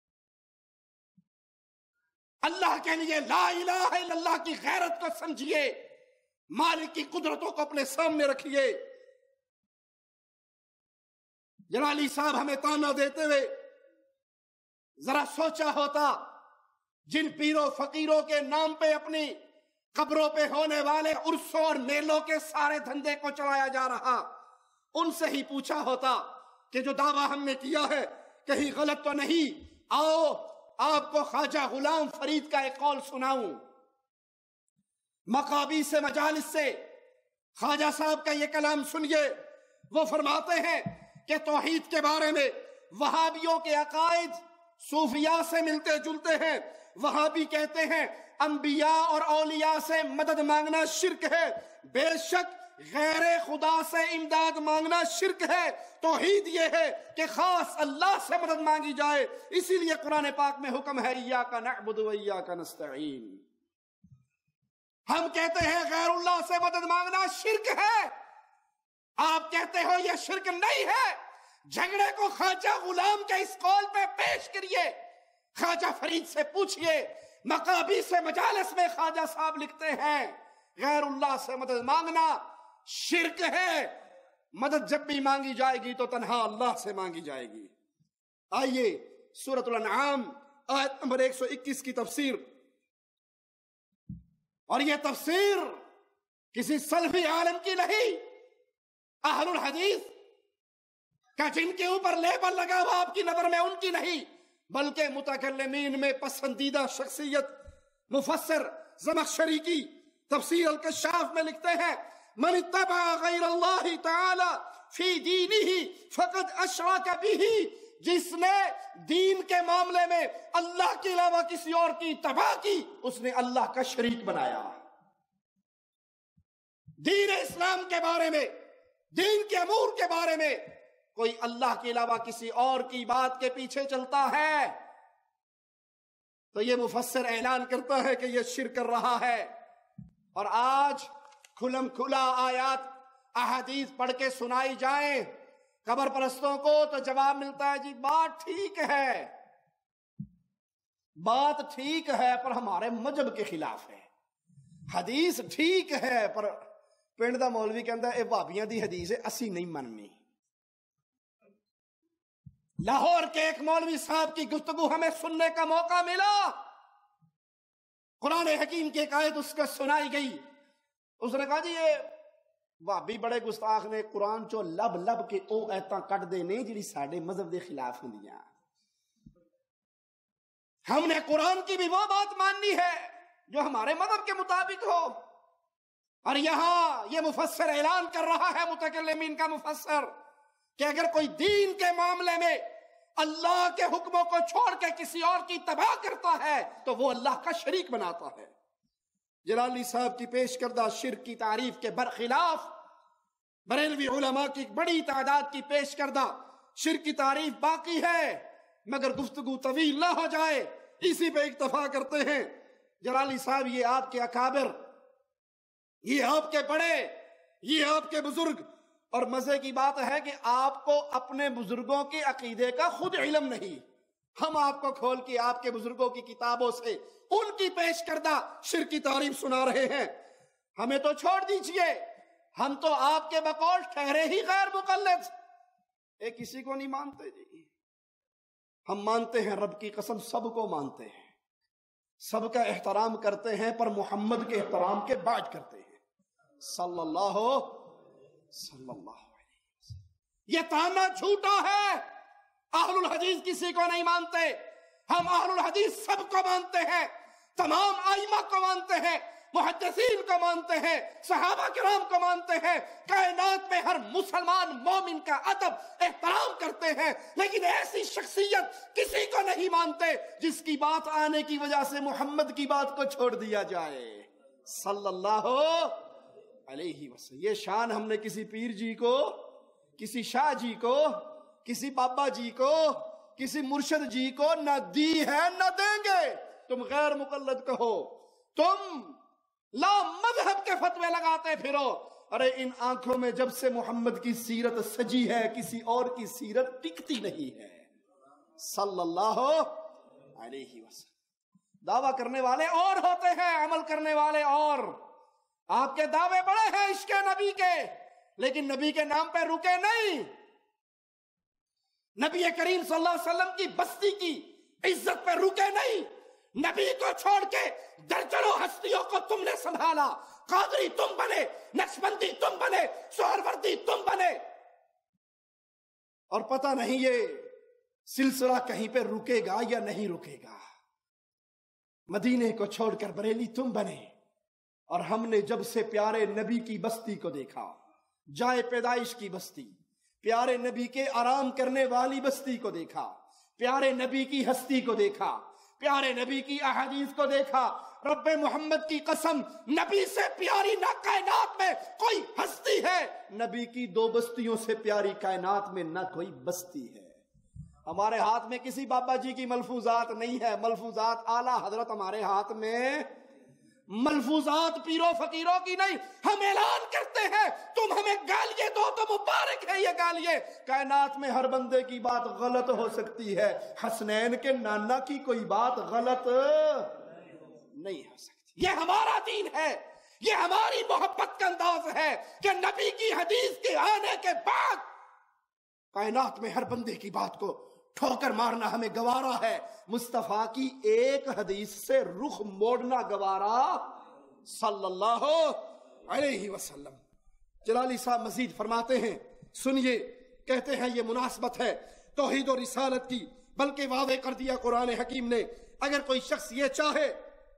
اللہ کے لیے لا الہ الا اللہ کی غیرت کو سمجھیے، مالک کی قدرتوں کو اپنے سامنے رکھیے۔ جلالی صاحب ہمیں تانا دیتے ہوئے ذرا سوچا ہوتا، جن پیروں فقیروں کے نام پہ اپنی قبروں پہ ہونے والے عرسوں اور میلوں کے سارے دھندے کو چلایا جا رہا، ان سے ہی پوچھا ہوتا کہ جو دعویٰ ہم نے کیا ہے کہیں غلط تو نہیں؟ آؤ آپ کو خواجہ غلام فرید کا ایک قول سناؤں۔ مقابی سے مجالس سے خواجہ صاحب کا یہ کلام سنیے۔ وہ فرماتے ہیں کہ توحید کے بارے میں وہابیوں کے عقائد صوفیاء سے ملتے جلتے ہیں، وہاں بھی کہتے ہیں انبیاء اور اولیاء سے مدد مانگنا شرک ہے. بے شک غیر خدا سے امداد مانگنا شرک ہے. توحید یہ ہے کہ خاص اللہ سے مدد مانگی جائے. اسی لیے قرآن پاک میں حکم ہے ایاک نعبد و ایاک نستعین. ہم کہتے ہیں غیر اللہ سے مدد مانگنا شرک ہے. آپ کہتے ہو یہ شرک نہیں ہے. جھگڑے کو خواجہ غلام کے اس قول پہ پیش کریے. خواجہ فرید سے پوچھئے. مقابی سے مجالس میں خواجہ صاحب لکھتے ہیں غیر اللہ سے مدد مانگنا شرک ہے. مدد جب بھی مانگی جائے گی تو تنہا اللہ سے مانگی جائے گی. آئیے سورۃ الانعام آیت نمبر ایک سو اکیس کی تفسیر. اور یہ تفسیر کسی سلفی عالم کی نہیں، اہل الحدیث کا جن کے اوپر لیبل لگا ہوا آپ کی نظر میں ان کی نہیں، بلکہ متکلمین میں پسندیدہ شخصیت مفسر زمخشری کی تفسیر الکشاف میں لکھتے ہیں من اتبع غیر اللہ تعالی فی دینہ فقد اشرک بہ. جس نے دین کے معاملے میں اللہ کے علاوہ کسی اور کی اتباع کی اس نے اللہ کا شریک بنایا. دین اسلام کے بارے میں، دین کے امور کے بارے میں کوئی اللہ کے علاوہ کسی اور کی بات کے پیچھے چلتا ہے تو یہ مفسر اعلان کرتا ہے کہ یہ شرک کر رہا ہے. اور آج کھلم کھلا آیات احادیث پڑھ کے سنائی جائیں قبر پرستوں کو تو جواب ملتا ہے جی بات ٹھیک ہے، بات ٹھیک ہے پر ہمارے مذہب کے خلاف ہے. حدیث ٹھیک ہے پر پنڈ دا مولوی کہندا اے بھابیاں دی حدیث ہے اسی نہیں مننی. لاہور کے ایک مولوی صاحب کی گفتگو ہمیں سننے کا موقع ملا. قرآن حکیم کی ایک آیت اس کو سنائی گئی. اس نے کہا جی یہ بھابی بڑے گستاخ نے قرآن چو لب لب کے او ایتاں کٹ دے نے جڑی ساڈے مذہب دے خلاف ہوندیاں. ہم نے قرآن کی بھی وہ بات ماننی ہے جو ہمارے مذہب کے مطابق ہو. اور یہاں یہ مفسر اعلان کر رہا ہے متکلمین کا مفسر کہ اگر کوئی دین کے معاملے میں اللہ کے حکموں کو چھوڑ کے کسی اور کی اتباع کرتا ہے تو وہ اللہ کا شریک بناتا ہے. جلالی صاحب کی پیش کردہ شرک کی تعریف کے برخلاف بریلوی علماء کی بڑی تعداد کی پیش کردہ شرک کی تعریف باقی ہے، مگر گفتگو طویل نہ ہو جائے اسی پہ اکتفا کرتے ہیں. جلالی صاحب یہ آپ کے اکابر، یہ آپ کے بڑے، یہ آپ کے بزرگ، اور مزے کی بات ہے کہ آپ کو اپنے بزرگوں کے عقیدے کا خود علم نہیں. ہم آپ کو کھول کے آپ کے بزرگوں کی کتابوں سے ان کی پیش کردہ شرک کی تعریف سنا رہے ہیں. ہمیں تو چھوڑ دیجئے، ہم تو آپ کے بقول ٹھہرے ہی غیر مقلد. اے کسی کو نہیں مانتے جی، ہم مانتے ہیں رب کی قسم سب کو مانتے ہیں، سب کا احترام کرتے ہیں پر محمد کے احترام کے بعد کرتے ہیں صلی اللہ صلی اللہ علیہ وسلم. یہ تانا جھوٹا ہے. اہل الحدیث کسی کو نہیں مانتے، ہم اہل الحدیث سب کو مانتے ہیں، تمام ائمہ کو مانتے ہیں، محدثین کو مانتے ہیں، صحابہ کرام کو مانتے ہیں، کائنات میں ہر مسلمان مومن کا ادب احترام کرتے ہیں. لیکن ایسی شخصیت کسی کو نہیں مانتے جس کی بات آنے کی وجہ سے محمد کی بات کو چھوڑ دیا جائے صلی اللہ علیہ وسلم. یہ شان ہم نے کسی پیر جی کو، کسی شاہ جی کو، کسی بابا جی کو، کسی مرشد جی کو نہ دی ہے نہ دیں گے. تم غیر مقلد کہو، تم لا مذہب کے فتوے لگاتے پھرو. ارے ان آنکھوں میں جب سے محمد کی سیرت سجی ہے کسی اور کی سیرت ٹکتی نہیں ہے صلی اللہ علیہ وسلم. دعویٰ کرنے والے اور ہوتے ہیں، عمل کرنے والے اور. آپ کے دعوے بڑے ہیں عشق نبی کے، لیکن نبی کے نام پہ رکے نہیں. نبی کریم صلی اللہ علیہ وسلم کی بستی کی عزت پہ رکے نہیں. نبی کو چھوڑ کے درجنوں ہستیوں کو تم نے سنبھالا. قادری تم بنے، نقشبندی تم بنے، سہروردی تم بنے، اور پتہ نہیں یہ سلسلہ کہیں پہ رکے گا یا نہیں رکے گا. مدینے کو چھوڑ کر بریلی تم بنے، اور ہم نے جب سے پیارے نبی کی بستی کو دیکھا، جائے پیدائش کی بستی، پیارے نبی کے آرام کرنے والی بستی کو دیکھا، پیارے نبی کی ہستی کو دیکھا، پیارے نبی کی احادیث کو دیکھا، رب محمد کی قسم، نبی سے پیاری نہ کائنات میں کوئی ہستی ہے، نبی کی دو بستیوں سے پیاری کائنات میں نہ کوئی بستی ہے۔ ہمارے ہاتھ میں کسی بابا جی کی ملفوظات نہیں ہے، ملفوظات اعلیٰ حضرت ہمارے ہاتھ میں، ملفوظات پیروں فقیروں کی نہیں۔ ہم اعلان کرتے ہیں تم ہمیں گالیے دو تو مبارک ہے یہ گالیے۔ کائنات میں ہر بندے کی بات غلط ہو سکتی ہے، حسنین کے نانا کی کوئی بات غلط نہیں ہو سکتی۔ یہ ہمارا دین ہے، یہ ہماری محبت کا انداز ہے کہ نبی کی حدیث کے آنے کے بعد کائنات میں ہر بندے کی بات کو ٹھوکر مارنا ہمیں گوارا ہے، مصطفیٰ کی ایک حدیث سے رخ موڑنا گوارا صلی اللہ علیہ وسلم۔ جلالی صاحب مزید فرماتے ہیں، سنیے، کہتے ہیں یہ مناسبت ہے توحید و رسالت کی، بلکہ واضح کر دیا قرآن حکیم نے، اگر کوئی شخص یہ چاہے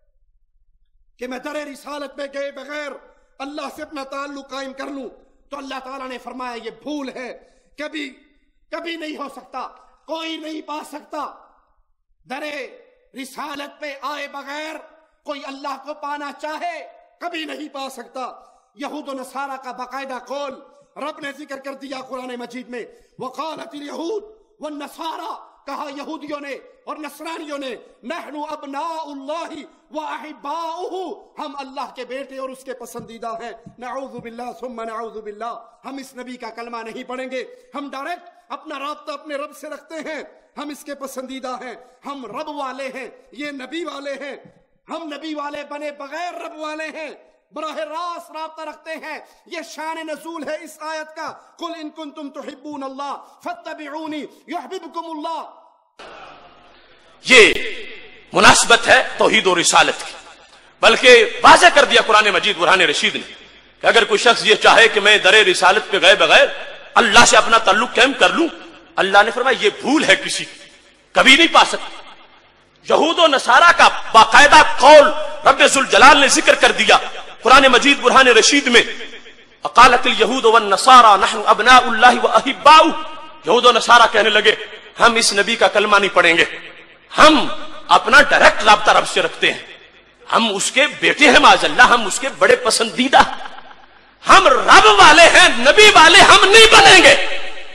کہ میں در رسالت میں گئے بغیر اللہ سے اپنا تعلق قائم کر لوں، تو اللہ تعالیٰ نے فرمایا یہ بھول ہے، کبھی کبھی نہیں ہو سکتا، کوئی نہیں پا سکتا۔ در رسالت پہ آئے بغیر کوئی اللہ کو پانا چاہے کبھی نہیں پا سکتا۔ یہود و نصارہ کا باقاعدہ قول رب نے ذکر کر دیا قرآن مجید میں، وقالت الیہود والنصارہ، کہا یہودیوں نے اور نصرانیوں نے، نحن ابناء اللہ واحباؤہ، ہم اللہ کے بیٹے اور اس کے پسندیدہ ہیں۔ نعوذ باللہ ثم نعوذ باللہ، ہم اس نبی کا کلمہ نہیں پڑھیں گے، ہم ڈائریکٹ اپنا رابطہ اپنے رب سے رکھتے ہیں، ہم اس کے پسندیدہ ہیں، ہم رب والے ہیں، یہ نبی والے ہیں، ہم نبی والے بنے بغیر رب والے ہیں، براہ راست رابطہ رکھتے ہیں۔ یہ شان نزول ہے اس آیت کا، قل ان کنتم تحبون اللہ فاتبعونی یحببکم اللہ۔ یہ مناسبت ہے توحید و رسالت کی، بلکہ واضح کر دیا قرآن مجید برہان رشید نے کہ اگر کوئی شخص یہ چاہے کہ میں در رسالت پہ گئے بغیر اللہ سے اپنا تعلق قائم کر لوں، اللہ نے فرمایا یہ بھول ہے، کسی کبھی نہیں پا سکتا۔ یہود و نصارہ کا باقاعدہ قول رب ذوالجلال نے ذکر کر دیا قرآن مجید برہان رشید میں، قالت الیہود والنصارى نحن ابناء اللہ واحباؤہ، یہود و نصارہ کہنے لگے ہم اس نبی کا کلمہ نہیں پڑھیں گے، ہم اپنا ڈائریکٹ رابطہ رب سے رکھتے ہیں، ہم اس کے بیٹے ہیں، معاذ اللہ ہم اس کے بڑے پسندیدہ، ہم رب والے ہیں، نبی والے ہم نہیں بنیں گے،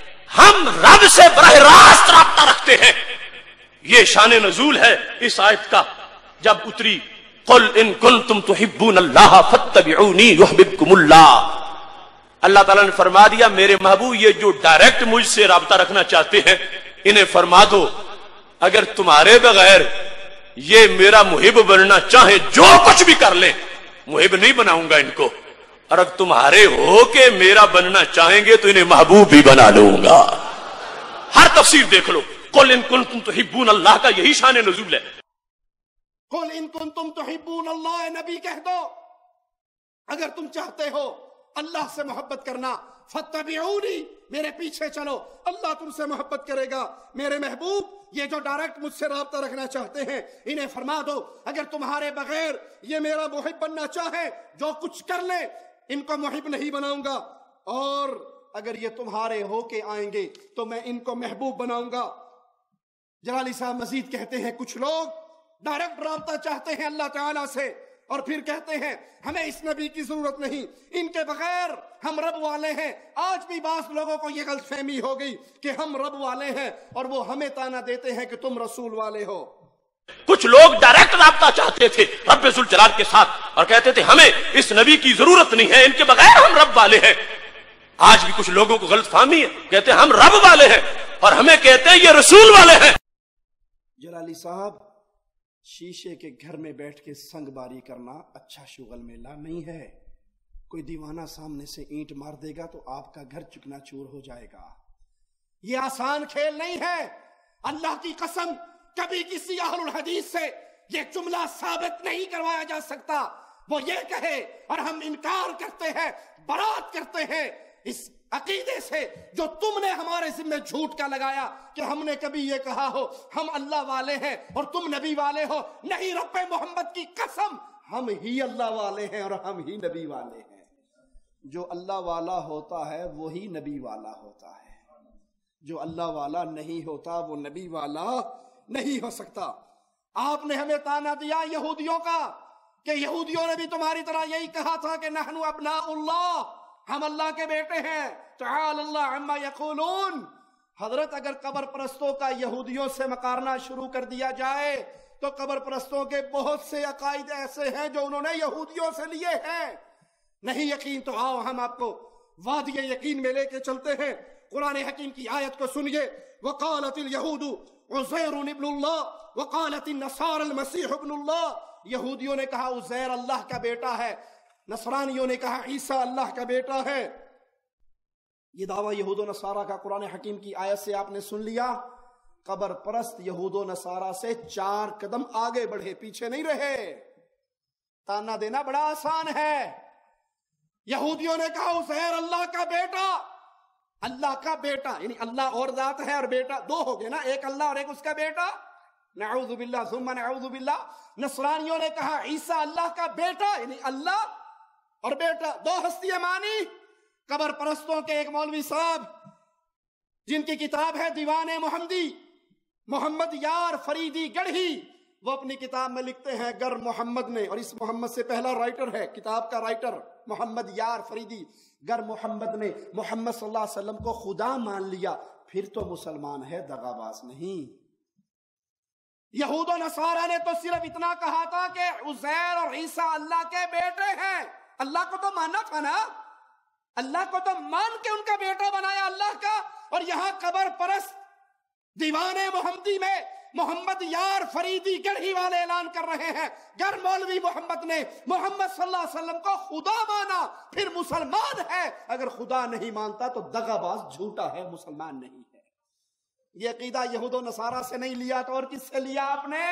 ہم رب سے براہ راست رابطہ رکھتے ہیں۔ یہ شان نزول ہے اس آیت کا جب اتری، قل ان کنتم تحبون اللہ فاتبعونی یحببکم اللہ۔ اللہ تعالیٰ نے فرما دیا میرے محبوب یہ جو ڈائریکٹ مجھ سے رابطہ رکھنا چاہتے ہیں انہیں فرما دو اگر تمہارے بغیر یہ میرا محب بننا چاہیں جو کچھ بھی کر لیں محب نہیں بناؤں گا ان کو، اور اگر تمہارے ہو کہ میرا بننا چاہیں گے تو انہیں محبوب بھی بنا لوں گا۔ ہر تفسیر دیکھ لو، قل ان کنتم تحبون اللہ کا یہی شان نزول ہے۔ قل ان کنتم تحبون اللہ، نبی کہہ دو اگر تم چاہتے ہو اللہ سے محبت کرنا، فاتبعونی، میرے پیچھے چلو، اللہ تم سے محبت کرے گا۔ میرے محبوب یہ جو ڈائریکٹ مجھ سے رابطہ رکھنا چاہتے ہیں انہیں فرما دو اگر تمہارے بغیر یہ میرا محب بننا چاہے جو کچھ کر لیں ان کو محب نہیں بناؤں گا، اور اگر یہ تمہارے ہو کے آئیں گے تو میں ان کو محبوب بناؤں گا۔ جلالی صاحب مزید کہتے ہیں کچھ لوگ ڈائریکٹ رابطہ چاہتے ہیں اللہ تعالیٰ سے اور پھر کہتے ہیں ہمیں اس نبی کی ضرورت نہیں، ان کے بغیر ہم رب والے ہیں۔ آج بھی بعض لوگوں کو یہ غلط فہمی ہو گئی کہ ہم رب والے ہیں اور وہ ہمیں تانا دیتے ہیں کہ تم رسول والے ہو۔ کچھ لوگ ڈائریکٹ رابطہ چاہتے تھے رب ذوالجلال کے ساتھ اور کہتے تھے ہمیں اس نبی کی ضرورت نہیں ہے، ان کے بغیر ہم رب والے ہیں۔ آج بھی کچھ لوگوں کو غلط فہمی ہے، کہتے ہیں ہم رب والے ہیں اور ہمیں کہتے ہیں یہ رسول والے ہیں۔ جلالی صاحب شیشے کے گھر میں بیٹھ کے سنگ باری کرنا اچھا شغل میلہ نہیں ہے۔ کوئی دیوانہ سامنے سے اینٹ مار دے گا تو آپ کا گھر چکنا چور ہو جائے گا۔ یہ آسان کھیل نہیں ہے۔ اللہ کی قسم کبھی کسی اہل الحدیث سے یہ جملہ ثابت نہیں کروایا جا سکتا وہ یہ کہے اور ہم انکار کرتے ہیں، برات کرتے ہیں اس عقیدے سے جو تم نے ہمارے ذمہ جھوٹ کا لگایا کہ ہم نے کبھی یہ کہا ہو ہم اللہ والے ہیں اور تم نبی والے ہو۔ نہیں، رب محمد کی قسم ہم ہی اللہ والے ہیں اور ہم ہی نبی والے ہیں۔ جو اللہ والا ہوتا ہے وہی نبی والا ہوتا ہے، جو اللہ والا نہیں ہوتا وہ نبی والا نہیں ہو سکتا۔ آپ نے ہمیں تانا دیا یہودیوں کا کہ یہودیوں نے بھی تمہاری طرح یہی کہا تھا کہ نحن ابناء اللہ، ہم اللہ کے بیٹے ہیں. تعالی اللہ عما یقولون. حضرت اگر قبر پرستوں کا یہودیوں سے مقارنہ شروع کر دیا جائے تو قبر پرستوں کے بہت سے عقائد ایسے ہیں جو انہوں نے یہودیوں سے لیے ہیں. نہیں یقین تو آؤ ہم آپ کو وادی یقین میں لے کے چلتے ہیں. قرآن حکیم کی آیت کو سنیے. وقالت اليہود عزیر ابن اللہ وقالت النصارى المسیح ابن اللہ. یہودیوں نے کہا عزیر اللہ کا بیٹا ہے، نصرانیوں نے کہا عیسیٰ اللہ کا بیٹا ہے. یہ دعویٰ یہود و نصارہ کا قرآن حکیم کی آیت سے آپ نے سن لیا. قبر پرست یہود و نصارہ سے چار قدم آگے بڑھے، پیچھے نہیں رہے. تانا دینا بڑا آسان ہے. یہودیوں نے کہا عزیر اللہ کا بیٹا، اللہ کا بیٹا یعنی اللہ اور ذات ہے اور بیٹا دو ہو گئے نا، ایک اللہ اور ایک اس کا بیٹا. نعوذ باللہ ثم نعوذ باللہ. نصرانیوں نے کہا عیسیٰ اللہ کا بیٹا یعنی اللہ اور بیٹا دو ہستیاں مانی. قبر پرستوں کے ایک مولوی صاحب جن کی کتاب ہے دیوان محمدی، محمد یار فریدی گڑھی، وہ اپنی کتاب میں لکھتے ہیں گر محمد نے، اور اس محمد سے پہلا رائٹر ہے کتاب کا رائٹر محمد یار فریدی، گر محمد نے محمد صلی اللہ علیہ وسلم کو خدا مان لیا پھر تو مسلمان ہے، دغاباز نہیں. یہود و نصارہ نے تو صرف اتنا کہا تھا کہ عزیر اور عیسیٰ اللہ کے بیٹے ہیں. اللہ کو تو ماننا تھا نا، اللہ کو تو مان کے ان کا بیٹا بنایا اللہ کا. اور یہاں قبر پرست دیوان محمدی میں محمد یار فریدی گڑھی والے اعلان کر رہے ہیں گر مولوی محمد نے محمد صلی اللہ علیہ وسلم کو خدا مانا پھر مسلمان ہے، اگر خدا نہیں مانتا تو دغاباز جھوٹا ہے، مسلمان نہیں ہے. یہ عقیدہ یہود و نصارہ سے نہیں لیا تو اور کس سے لیا آپ نے؟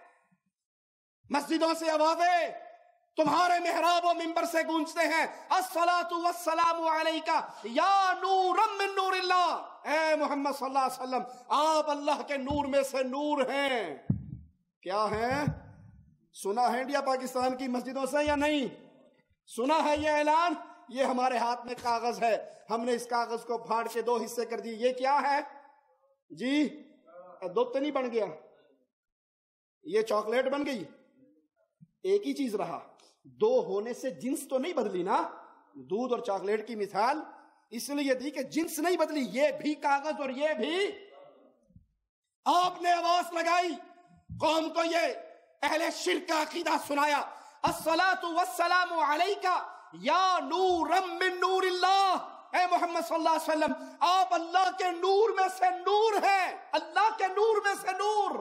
مسجدوں سے آوازیں تمہارے محراب و منبر سے گونجتے ہیں الصلاۃ والسلام علیکہ یا نورا من نور اللہ. اے محمد صلی اللہ علیہ وسلم آپ اللہ کے نور میں سے نور ہیں. کیا ہیں؟ سنا ہے انڈیا پاکستان کی مسجدوں سے یا نہیں سنا ہے یہ اعلان؟ یہ ہمارے ہاتھ میں کاغذ ہے، ہم نے اس کاغذ کو پھاڑ کے دو حصے کر دی. یہ کیا ہے جی؟ دودھ تو نہیں بن گیا، یہ چاکلیٹ بن گئی. ایک ہی چیز رہا، دو ہونے سے جنس تو نہیں بدلی نا. دودھ اور چاکلیٹ کی مثال اس لیے دی کہ جنس نہیں بدلی، یہ بھی کاغذ اور یہ بھی. آپ نے آواز لگائی، قوم کو یہ اہل شرک کا عقیدہ سنایا الصلاۃ والسلام علیکہ یا نورا من نور اللہ. اے محمد صلی اللہ علیہ وسلم آپ اللہ کے نور میں سے نور ہیں، اللہ کے نور میں سے نور.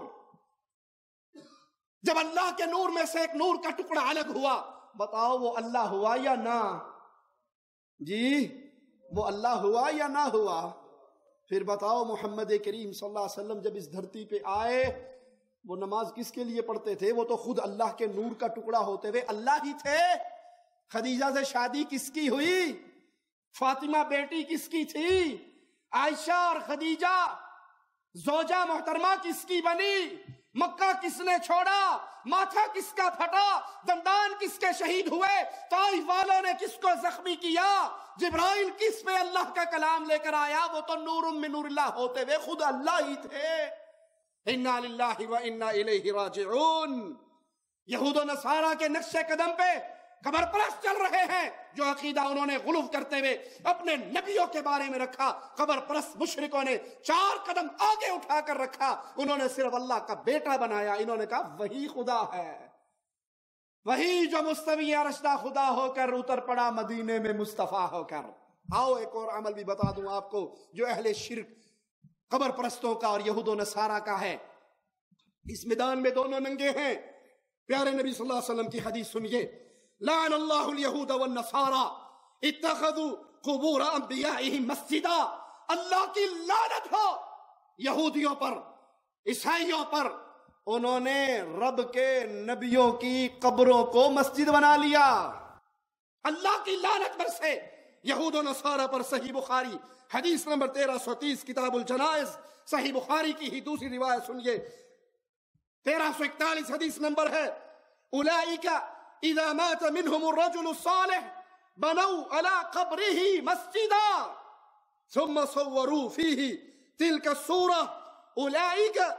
جب اللہ کے نور میں سے ایک نور کا ٹکڑا الگ ہوا، بتاؤ وہ اللہ ہوا یا نہ؟ جی وہ اللہ ہوا یا نہ ہوا؟ پھر بتاؤ محمد کریم صلی اللہ علیہ وسلم جب اس دھرتی پہ آئے وہ نماز کس کے لیے پڑھتے تھے؟ وہ تو خود اللہ کے نور کا ٹکڑا ہوتے ہوئے اللہ ہی تھے. خدیجہ سے شادی کس کی ہوئی؟ فاطمہ بیٹی کس کی تھی؟ عائشہ اور خدیجہ زوجہ محترمہ کس کی بنی؟ مکہ کس نے چھوڑا؟ ماتھا کس کا پھٹا؟ دندان کس کے شہید ہوئے؟ طائف والوں نے کس کو زخمی کیا؟ جبرائیل کس پہ اللہ کا کلام لے کر آیا؟ وہ تو نور من نور اللہ ہوتے ہوئے خود اللہ ہی تھے. انا للہ و انا الیہ راجعون. یہود و نصارہ کے نقش قدم پہ قبر پرست چل رہے ہیں جو عقیدہ انہوں نے غلو کرتے ہوئے اپنے نبیوں کے بارے میں رکھا. قبر پرست مشرکوں نے چار قدم آگے اٹھا کر رکھا، انہوں نے صرف اللہ کا بیٹا بنایا. انہوں نے کہا وہی خدا ہے، وہی جو مستوی عرشدہ خدا ہو کر اتر پڑا مدینے میں مصطفیٰ ہو کر. آؤ ایک اور عمل بھی بتا دوں آپ کو جو اہل شرک قبر پرستوں کا اور یہود و نصارہ کا ہے. اس میدان میں دونوں ننگے ہیں. پیارے نبی صلی اللہ علیہ وسلم کی حدیث سنیے. لعن اللہ اليہود والنصارى اتخذوا قبور انبیائهم مسجدا. اللہ کی لعنت ہو یہودیوں پر، عیسائیوں پر، انہوں نے رب کے نبیوں کی قبروں کو مسجد بنا لیا. اللہ کی لعنت برسے یہود و نصارہ پر. صحیح بخاری حدیث نمبر تیرہ سو تیس کتاب الجنائز، صحیح بخاری کی ہی دوسری روایت سنیے، تیرہ سو اکتالیس حدیث نمبر ہے. اولئک اذا مات منهم الرجل الصالح بنوا على قبره مسجدا ثم صوروا فيه تلك الصورة اولئک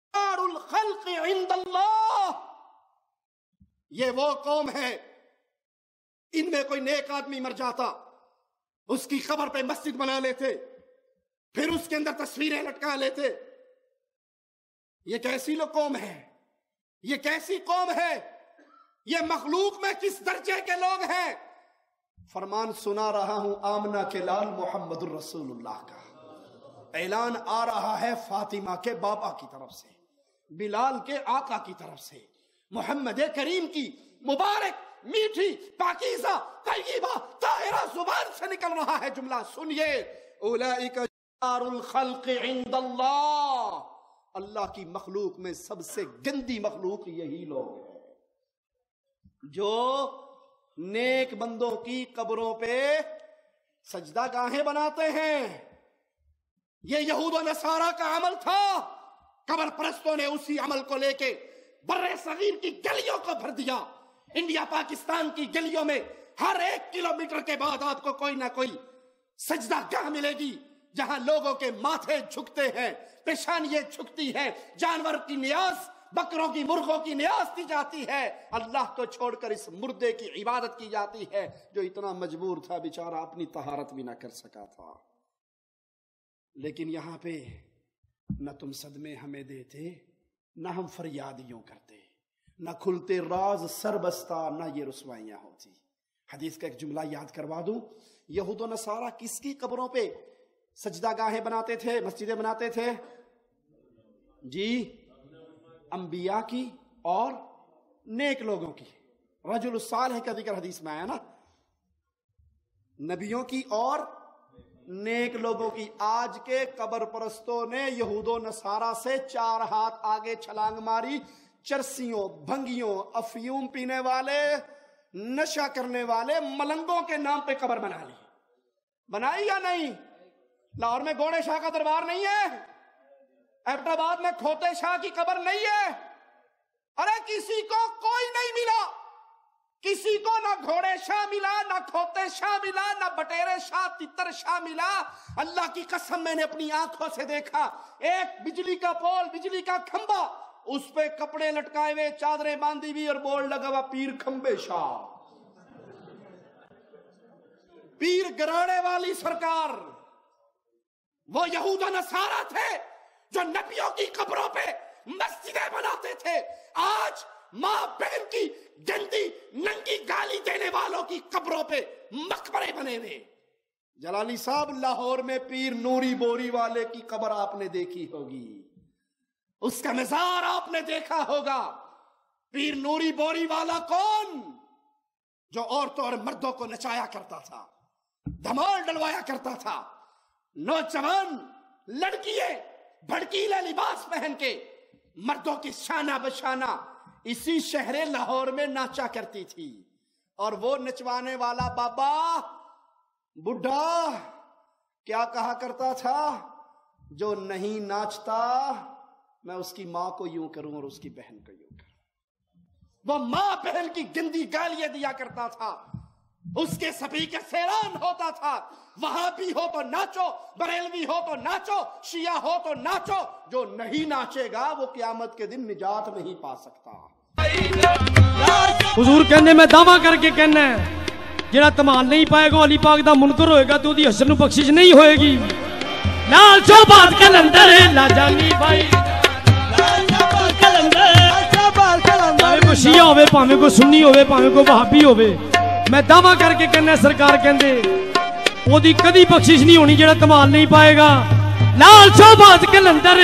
شرار الخلق عند اللہ، یہ وہ قوم ہے، ان میں کوئی نیک آدمی مر جاتا اس کی قبر پہ مسجد بنا لیتے، پھر اس کے اندر تصویریں لٹکا لیتے۔ یہ کیسی لو قوم ہے، یہ کیسی قوم ہے، یہ مخلوق میں کس درجے کے لوگ ہیں۔ فرمان سنا رہا ہوں آمنہ کے لال محمد الرسول اللہ کا، اعلان آ رہا ہے فاطمہ کے بابا کی طرف سے، بلال کے آقا کی طرف سے، محمد کریم کی مبارک میٹھی پاکیزہ طیبہ طاہرہ زبان سے نکل رہا ہے جملہ، سنیے، اولئک شرار الخلق عند اللہ، اللہ کی مخلوق میں سب سے گندی مخلوق یہی لوگ ہیں جو نیک بندوں کی قبروں پہ سجدہ گاہیں بناتے ہیں۔ یہ یہود و نصارہ کا عمل تھا، قبر پرستوں نے اسی عمل کو لے کے برِ صغیر کی گلیوں کو بھر دیا۔ انڈیا پاکستان کی گلیوں میں ہر ایک کلومیٹر کے بعد آپ کو کوئی نہ کوئی سجدہ گاہ ملے گی جہاں لوگوں کے ماتھے جھکتے ہیں، پیشانیاں جھکتی ہیں، جانور کی نیاز، بکروں کی مرغوں کی نیاز دی جاتی ہے، اللہ کو چھوڑ کر اس مردے کی عبادت کی جاتی ہے جو اتنا مجبور تھا بیچارہ اپنی طہارت بھی نہ کر سکا تھا۔ لیکن یہاں پہ نہ تم صدمے ہمیں دیتے، نہ ہم فریادیوں کرتے، نہ کھلتے راز سر بستہ، نہ یہ رسوائیاں ہوتی۔ حدیث کا ایک جملہ یاد کروا دوں، یہود و نصارہ کس کی قبروں پہ سجدہ گاہیں بناتے تھے، مسجدیں بناتے تھے؟ جی، انبیاء کی اور نیک لوگوں کی۔ رجل الصالح کا ذکر حدیث میں آیا نا، نبیوں کی اور نیک لوگوں کی۔ آج کے قبر پرستوں نے یہود و نصارہ سے چار ہاتھ آگے چھلانگ ماری، چرسیوں، بھنگیوں، افیون پینے والے، نشہ کرنے والے ملنگوں کے نام پہ قبر بنا لی۔ بنائی یا نہیں؟ لاہور میں گوڑے شاہ کا دربار نہیں ہے، ایبٹ آباد میں کھوتے شاہ کی قبر نہیں ہے۔ ارے کسی کو کوئی نہیں ملا، کسی کو نہ گھوڑے شاہ ملا، نہ کھوتے شاہ ملا، نہ بٹیرے شاہ تتر شاہ ملا۔ اللہ کی قسم میں نے اپنی آنکھوں سے دیکھا، ایک بجلی کا پول، بجلی کا کھمبا، اس پہ کپڑے لٹکائے ہوئے، چادریں باندھی ہوئی اور بورڈ لگا ہوا پیر کھمبے شاہ، پیر گراڑے والی سرکار۔ وہ یہود و نصارہ تھے جو نبیوں کی قبروں پہ مسجدیں بناتے تھے۔ آج ماں بہن کی گندی ننگی گالی دینے والوں کی قبروں پہ مقبرے بنے ہوئے۔ جلالی صاحب، لاہور میں پیر نوری بوری والے کی قبر آپ نے دیکھی ہوگی، اس کا مزار آپ نے دیکھا ہوگا۔ پیر نوری بوری والا کون؟ جو عورتوں اور مردوں کو نچایا کرتا تھا، دھمال ڈلوایا کرتا تھا۔ نوجوان لڑکیے بھڑکیلے لباس پہن کے مردوں کی شانہ بشانہ اسی شہر لاہور میں ناچا کرتی تھی، اور وہ نچوانے والا بابا بڈھا کیا کہا کرتا تھا؟ جو نہیں ناچتا میں اس کی ماں کو یوں کروں اور اس کی بہن کو یوں کروں۔ وہ ماں بہن کی گندی گالیاں دیا کرتا تھا، اس کے سپیکر سیران ہوتا تھا، وہاں بھی ہو تو ناچو، بریلوی ہو تو ناچو، شیعہ ہو تو ناچو۔ جو نہیں ناچے گا وہ قیامت کے دن نجات نہیں پا سکتا۔ حضور کہنے میں دعویٰ کر کے کہنا ہے، جڑا تمال نہیں پائے گا علی پاک دا منکر ہوئے گا تو دی حشر نو بخشش نہیں ہوئے گی۔ لال چوبات کلندر لا جانی بھائی، پاویں کو شیعہ ہوئے، پاویں کو سنی ہوئے، پاویں کو وہابی ہوئے، میں دعویٰ کر کے کہنا ہے سرکار کہندے وہ دی کدی بخشش نہیں ہونی جڑا تمال نہیں پائے گا۔ لال چوبات کلندر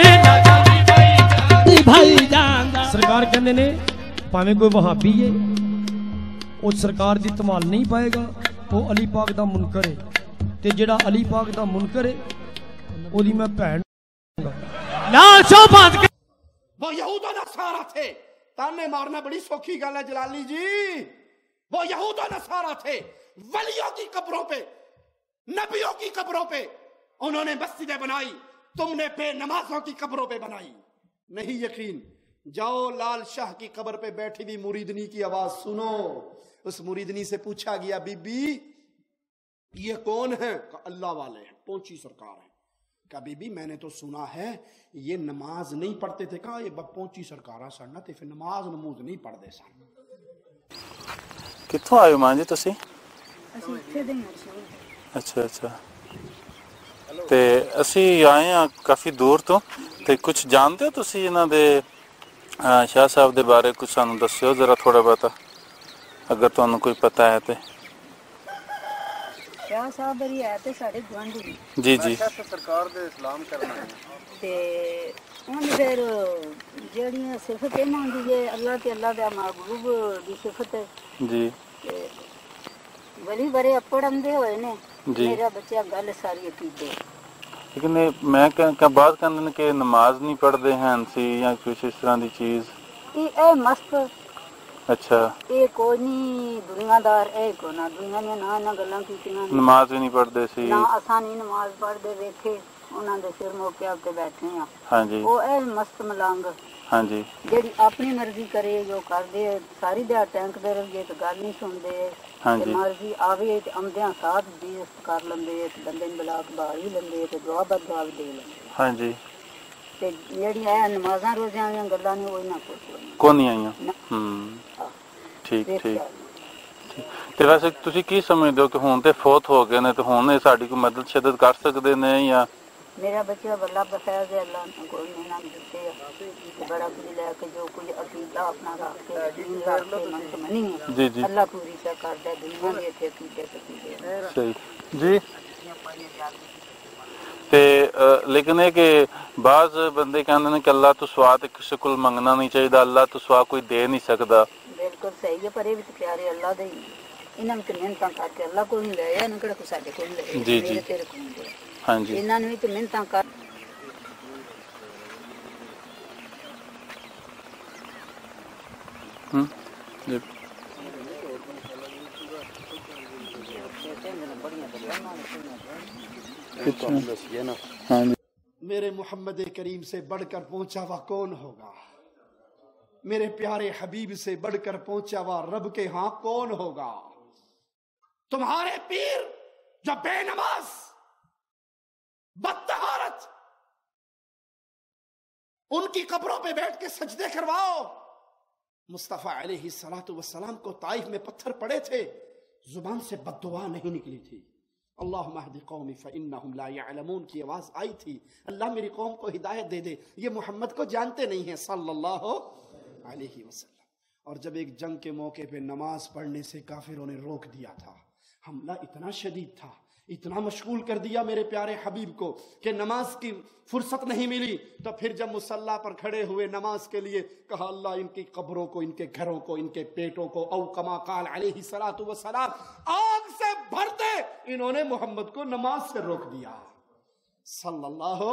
بھائی جان، سرکار کہندے نے پاویں کوئی وہابی ہے وہ سرکار دی تمال نہیں پائے گا، وہ علی پاک دا منکر ہے، تے جڑا علی پاک دا منکر ہے وہ دی میں بہن لال چوبات۔ وہ یہود و نصارہ تھے، تانے مارنا بڑی سوکھی گل ہے جلالی جی۔ وہ یہود و نصارہ تھے، ولیوں کی قبروں پہ، نبیوں کی قبروں پہ انہوں نے مسجدیں بنائی، تم نے بے نمازوں کی قبروں پہ بنائی۔ نہیں یقین، جاؤ لال شاہ کی قبر پہ بیٹھی بھی مریدنی کی آواز سنو۔ اس مریدنی سے پوچھا گیا، بی بی یہ کون ہیں؟ اللہ والے ہیں، پہنچی سرکار ہیں۔ کہا بی بی میں نے تو سنا ہے یہ نماز نہیں پڑھتے تھے. کہا یہ پہنچی سرکارا سڑنا تے پھر نماز نموز نہیں پڑھتے سن. کتوں آئے ہو ماں جی تسی؟ اچھا اچھا. تے اسی آئے ہیں کافی دور تو تے کچھ جانتے ہو تسی انہاں دے شاہ صاحب دے بارے کچھ سانو دسیو ذرا تھوڑا بہت اگر تانوں کوئی پتہ ہے تے. شاہ صاحب بری ہے تے ساڈے گوانڈی جی جی سرکار دے اسلام کرنا ہے تے ان پھر جڑیاں صفت انہاں دی ہے اللہ تے اللہ دا محبوب دی صفت ہے جی. ولی بڑے پڑھن دے ہوئے نے جی. میرا بچہ گل ساری عقیدے لیکن میں کہ بات کرنے کہ نماز نہیں پڑھتے ہیں سی یا کچھ اس طرح دی چیز یہ اے مست. اچھا یہ کوئی نہیں دنیا دار اے کو نہ دنیا نے نہ نہ گلاں کیتیاں نماز بھی نہیں پڑھتے سی نہ اساں نہیں نماز پڑھدے ویکھے انہاں دے سر موقع تے بیٹھے ہیں. ہاں جی. وہ اے مست ملنگ ہاں جی جیڑی اپنی مرضی کرے جو کر دے ساری دیہڑ ٹینک دے رہے تے گل نہیں سنتے. ہاں جی. مرضی آوے تے آمدیاں ساتھ بھی کر لندے تے بندے نوں بلا کے باہر ہی لندے تے دعا بد دعا دے لندے. ہاں جی. تے جیڑی ہے نمازاں روزیاں دیاں گلاں نے وہی نہ کچھ کون نہیں آئیاں. ہم ٹھیک ٹھیک. تے ویسے تسی کی سمجھدے ہو کہ ہن تے فوت ہو گئے نے تے ہن یہ ساڈی کوئی مدد شدت کر سکدے نے یا میرا بچہ بلہ بخیر دے اللہ نے کوئی نہیں نام دیتے ہیں بڑا کچھ لے کے جو کچھ عقیدہ اپنا رکھ کے دین رکھ کے من سے منی ہے جی جی اللہ پوری سے کرتا ہے دنیا میں تھے عقیدے عقیدے صحیح جی. تے لیکن ہے کہ بعض بندے کہندے نے کہ اللہ تو سوا تے کسی کول منگنا نہیں چاہیے اللہ تو سوا کوئی دے نہیں سکدا. بالکل صحیح ہے پر یہ بھی پیارے اللہ دے انہاں نے محنتاں کر کے اللہ کوئی نہیں لے انہاں کڑا کوئی ساڈے کول لے جی جی تیرے کول دے. ہاں جی انہاں نے بھی محنتاں کر ہم جی ہاں جی. میرے محمد کریم سے بڑھ کر پہنچا ہوا کون ہوگا؟ میرے پیارے حبیب سے بڑھ کر پہنچا ہوا رب کے ہاں کون ہوگا؟ تمہارے پیر جو بے نماز بدطہارت ان کی قبروں پہ بیٹھ کے سجدے کرواؤ. مصطفیٰ علیہ الصلوۃ والسلام کو طائف میں پتھر پڑے تھے زبان سے بد دعا نہیں نکلی تھی. اللہم اہد قومی فإنہم لا یعلمون کی آواز آئی تھی. اللہ میری قوم کو ہدایت دے دے. یہ محمد کو جانتے نہیں ہیں صلی اللہ علیہ وسلم. اور جب ایک جنگ کے موقع پہ نماز پڑھنے سے کافروں نے روک دیا تھا حملہ اتنا شدید تھا اتنا مشغول کر دیا میرے پیارے حبیب کو کہ نماز کی فرصت نہیں ملی. تو پھر جب مصلی پر کھڑے ہوئے نماز کے لیے کہا اللہ ان کی قبروں کو ان کے گھروں کو ان کے پیٹوں کو او کما قال علیہ الصلوۃ والسلام آگ سے بھر دے. انہوں نے محمد کو نماز سے روک دیا صلی اللہ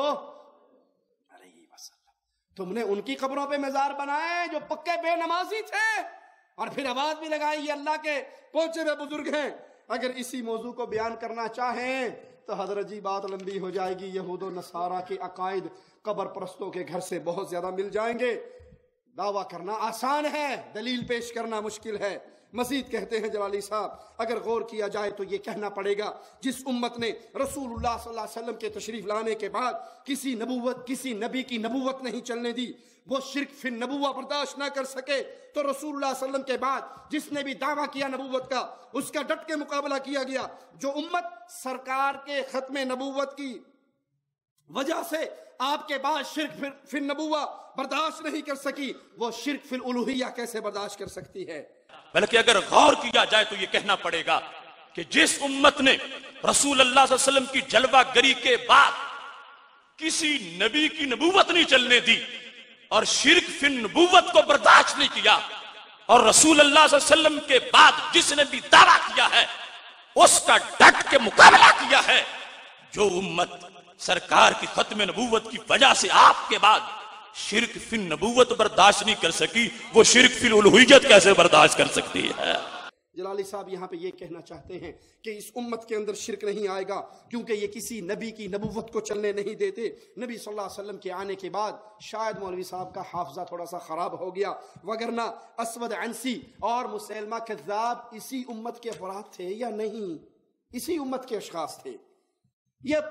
علیہ وسلم. تم نے ان کی قبروں پہ مزار بنائے جو پکے بے نمازی تھے اور پھر آواز بھی لگائی یہ اللہ کے پہنچے ہوئے بزرگ ہیں. اگر اسی موضوع کو بیان کرنا چاہیں تو حضرت جی بات لمبی ہو جائے گی. یہود و نصارہ کے عقائد قبر پرستوں کے گھر سے بہت زیادہ مل جائیں گے. دعویٰ کرنا آسان ہے دلیل پیش کرنا مشکل ہے. مزید کہتے ہیں جلالی صاحب اگر غور کیا جائے تو یہ کہنا پڑے گا جس امت نے رسول اللہ صلی اللہ علیہ وسلم کے تشریف لانے کے بعد کسی نبوت کسی نبی کی نبوت نہیں چلنے دی وہ شرک فی النبوہ برداشت نہ کر سکے تو رسول اللہ صلی اللہ علیہ وسلم کے بعد جس نے بھی دعویٰ کیا نبوت کا اس کا ڈٹ کے مقابلہ کیا گیا. جو امت سرکار کے ختم نبوت کی وجہ سے آپ کے بعد شرک فی النبوہ برداشت نہیں کر سکی وہ شرک فی الالوہیہ کیسے برداشت کر سکتی ہے؟ بلکہ اگر غور کیا جائے تو یہ کہنا پڑے گا کہ جس امت نے رسول اللہ صلی اللہ علیہ وسلم کی جلوہ گری کے بعد کسی نبی کی نبوت نہیں چلنے دی اور شرک فی النبوت کو برداشت نہیں کیا اور رسول اللہ صلی اللہ علیہ وسلم کے بعد جس نے بھی دعویٰ کیا ہے اس کا ڈٹ کے مقابلہ کیا ہے. جو امت سرکار کی ختم نبوت کی وجہ سے آپ کے بعد شرک فی النبوت برداشت نہیں کر سکی وہ شرک فی الالوہیت کیسے برداشت کر سکتی ہے؟ جلالی صاحب یہاں پہ یہ کہنا چاہتے ہیں کہ اس امت کے اندر شرک نہیں آئے گا کیونکہ یہ کسی نبی کی نبوت کو چلنے نہیں دیتے. نبی صلی اللہ علیہ وسلم کے آنے کے بعد شاید مولوی صاحب کا حافظہ تھوڑا سا خراب ہو گیا وگرنہ اسود عنسی اور مسیلمہ کذاب اسی امت کے افراد تھے یا نہیں؟ اسی امت کے اشخاص تھے. یہ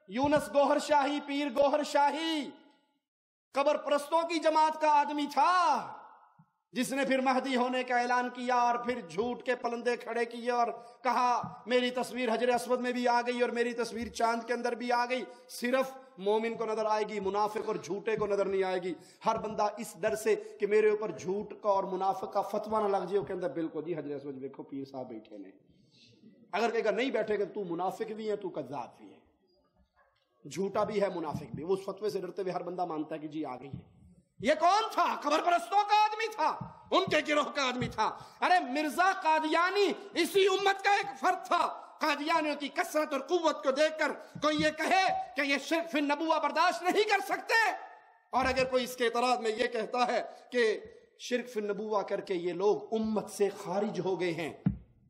یونس گوہر شاہی، پیر گوہر شاہی قبر پرستوں کی جماعت کا آدمی تھا، جس نے پھر مہدی ہونے کا اعلان کیا اور پھر جھوٹ کے پلندے کھڑے کیے اور کہا میری تصویر حجر اسود میں بھی آ گئی اور میری تصویر چاند کے اندر بھی آ گئی، صرف مومن کو نظر آئے گی، منافق اور جھوٹے کو نظر نہیں آئے گی۔ ہر بندہ اس ڈر سے کہ میرے اوپر جھوٹ کا اور منافق کا فتویٰ نہ لگ جائے، وہ کہتا ہے بالکل جی حجر اسود دیکھو پیر صاحب بیٹھے نے، اگر کہے گا نہیں بیٹھے گا تو منافق بھی ہے، تو کذاب بھی ہے، جھوٹا بھی ہے، منافق بھی، وہ اس فتوے سے ڈرتے ہوئے ہر بندہ مانتا ہے کہ جی آ گئی ہے۔ یہ کون تھا؟ قبر پرستوں کا آدمی تھا، ان کے گروہ کا آدمی تھا۔ ارے مرزا قادیانی اسی امت کا ایک فرد تھا۔ قادیانیوں کی کثرت اور قوت کو دیکھ کر کوئی یہ کہے کہ یہ شرک فی النبوہ برداشت نہیں کر سکتے، اور اگر کوئی اس کے اعتراض میں یہ کہتا ہے کہ شرک فی النبوہ کر کے یہ لوگ امت سے خارج ہو گئے ہیں،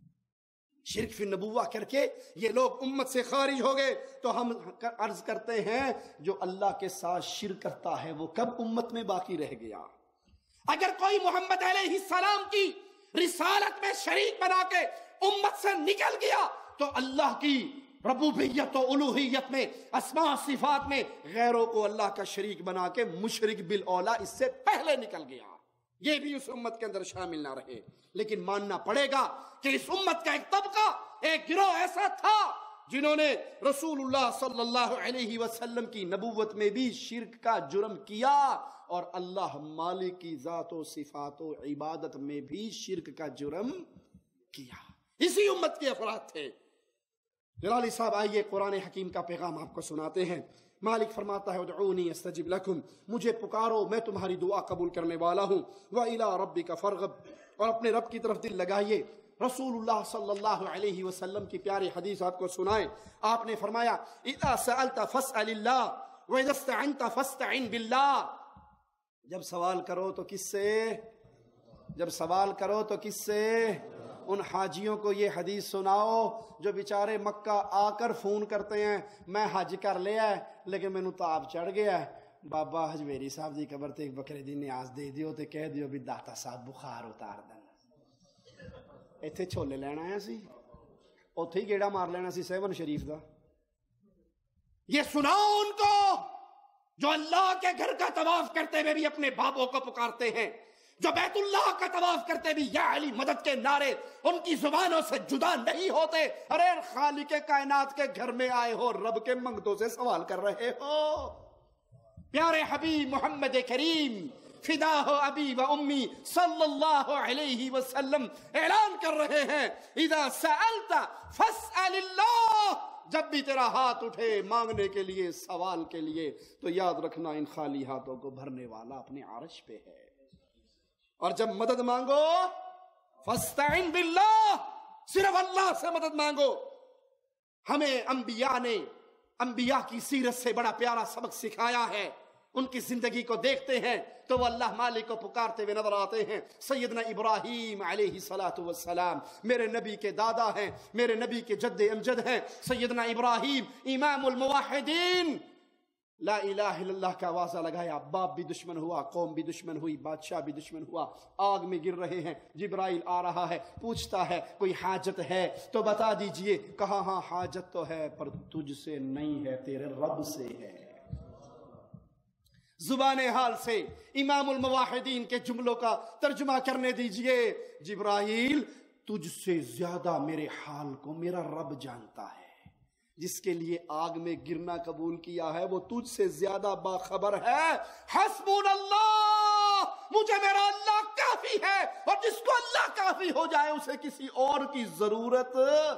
شرک فی النبوہ کر کے یہ لوگ امت سے خارج ہو گئے، تو ہم عرض کرتے ہیں جو اللہ کے ساتھ شرک کرتا ہے وہ کب امت میں باقی رہ گیا؟ اگر کوئی محمد علیہ السلام کی رسالت میں شریک بنا کے امت سے نکل گیا تو اللہ کی ربوبیت و الوہیت میں، اسماء صفات میں غیروں کو اللہ کا شریک بنا کے مشرک بالاولا اس سے پہلے نکل گیا، یہ بھی اس امت کے اندر شامل نہ رہے۔ لیکن ماننا پڑے گا کہ اس امت کا ایک طبقہ، ایک گروہ ایسا تھا جنہوں نے رسول اللہ صلی اللہ علیہ وسلم کی نبوت میں بھی شرک کا جرم کیا، اور اللہ مالک کی ذات و صفات و عبادت میں بھی شرک کا جرم کیا۔ اسی امت کے افراد تھے۔ جلالی صاحب آئیے قرآن حکیم کا پیغام آپ کو سناتے ہیں۔ مالک فرماتا ہے ادعونی استجب لکم، مجھے پکارو میں تمہاری دعا قبول کرنے والا ہوں، وَإِلَىٰ رَبِّكَ فَارْغَب، اور اپنے رب کی طرف دل لگائیے۔ رسول اللہ صلی اللہ علیہ وسلم کی پیاری حدیث آپ کو سنائیں۔ آپ نے فرمایا اِذَا سَأَلْتَ فَاسْأَلِ اللَّهِ وَإِذَا اسْتَعَنْتَ فَاسْتَعِنْ بِاللَّهِ، جب سوال کرو تو کس سے؟ جب سوال کرو تو کس سے؟ ان حاجیوں کو یہ حدیث سناؤ جو بیچارے مکہ آ کر فون کرتے ہیں میں حج کر لیا ہے لیکن مینوں تاب چڑھ گیا ہے، بابا حجویری صاحب دی قبر تے ایک بکرے دی نیاز دے دیو تے کہہ دیو بھی داتا صاحب بخار اتار دن، ایتھے چھولے لینا آیا سی، اوتھے ہی گیڑا مار لینا سی سیون شریف دا۔ یہ سناؤ ان کو جو اللہ کے گھر کا طواف کرتے ہوئے بھی اپنے بابوں کو پکارتے ہیں، جو بیت اللہ کا طواف کرتے بھی یا علی مدد کے نعرے ان کی زبانوں سے جدا نہیں ہوتے۔ ارے خالق کائنات کے گھر میں آئے ہو، رب کے منگتوں سے سوال کر رہے ہو۔ پیارے حبیب محمد کریم فدا ہو ابی و امی صلی اللہ علیہ وسلم اعلان کر رہے ہیں اذا سألت فاسأل اللہ، جب بھی تیرا ہاتھ اٹھے مانگنے کے لیے، سوال کے لیے، تو یاد رکھنا ان خالی ہاتھوں کو بھرنے والا اپنے عرش پہ ہے، اور جب مدد مانگو فاستعن باللہ، صرف اللہ سے مدد مانگو۔ ہمیں انبیاء نے انبیاء کی سیرت سے بڑا پیارا سبق سکھایا ہے۔ ان کی زندگی کو دیکھتے ہیں تو وہ اللہ مالک کو پکارتے ہوئے نظر آتے ہیں۔ سیدنا ابراہیم علیہ الصلوۃ والسلام میرے نبی کے دادا ہیں، میرے نبی کے جد امجد ہیں۔ سیدنا ابراہیم امام الموحدین، لا الہ الا اللہ کا آوازہ لگایا، باپ بھی دشمن ہوا، قوم بھی دشمن ہوئی، بادشاہ بھی دشمن ہوا، آگ میں گر رہے ہیں۔ جبرائیل آ رہا ہے، پوچھتا ہے کوئی حاجت ہے تو بتا دیجئے۔ کہا ہاں حاجت تو ہے پر تجھ سے نہیں ہے، تیرے رب سے ہے۔ زبان حال سے امام الموحدین کے جملوں کا ترجمہ کرنے دیجئے۔ جبرائیل، تجھ سے زیادہ میرے حال کو میرا رب جانتا ہے، جس کے لیے آگ میں گرنا قبول کیا ہے وہ تجھ سے زیادہ باخبر ہے۔ حسبنا اللہ، مجھے میرا اللہ کافی ہے، اور جس کو اللہ کافی ہو جائے اسے کسی اور کی ضرورت۔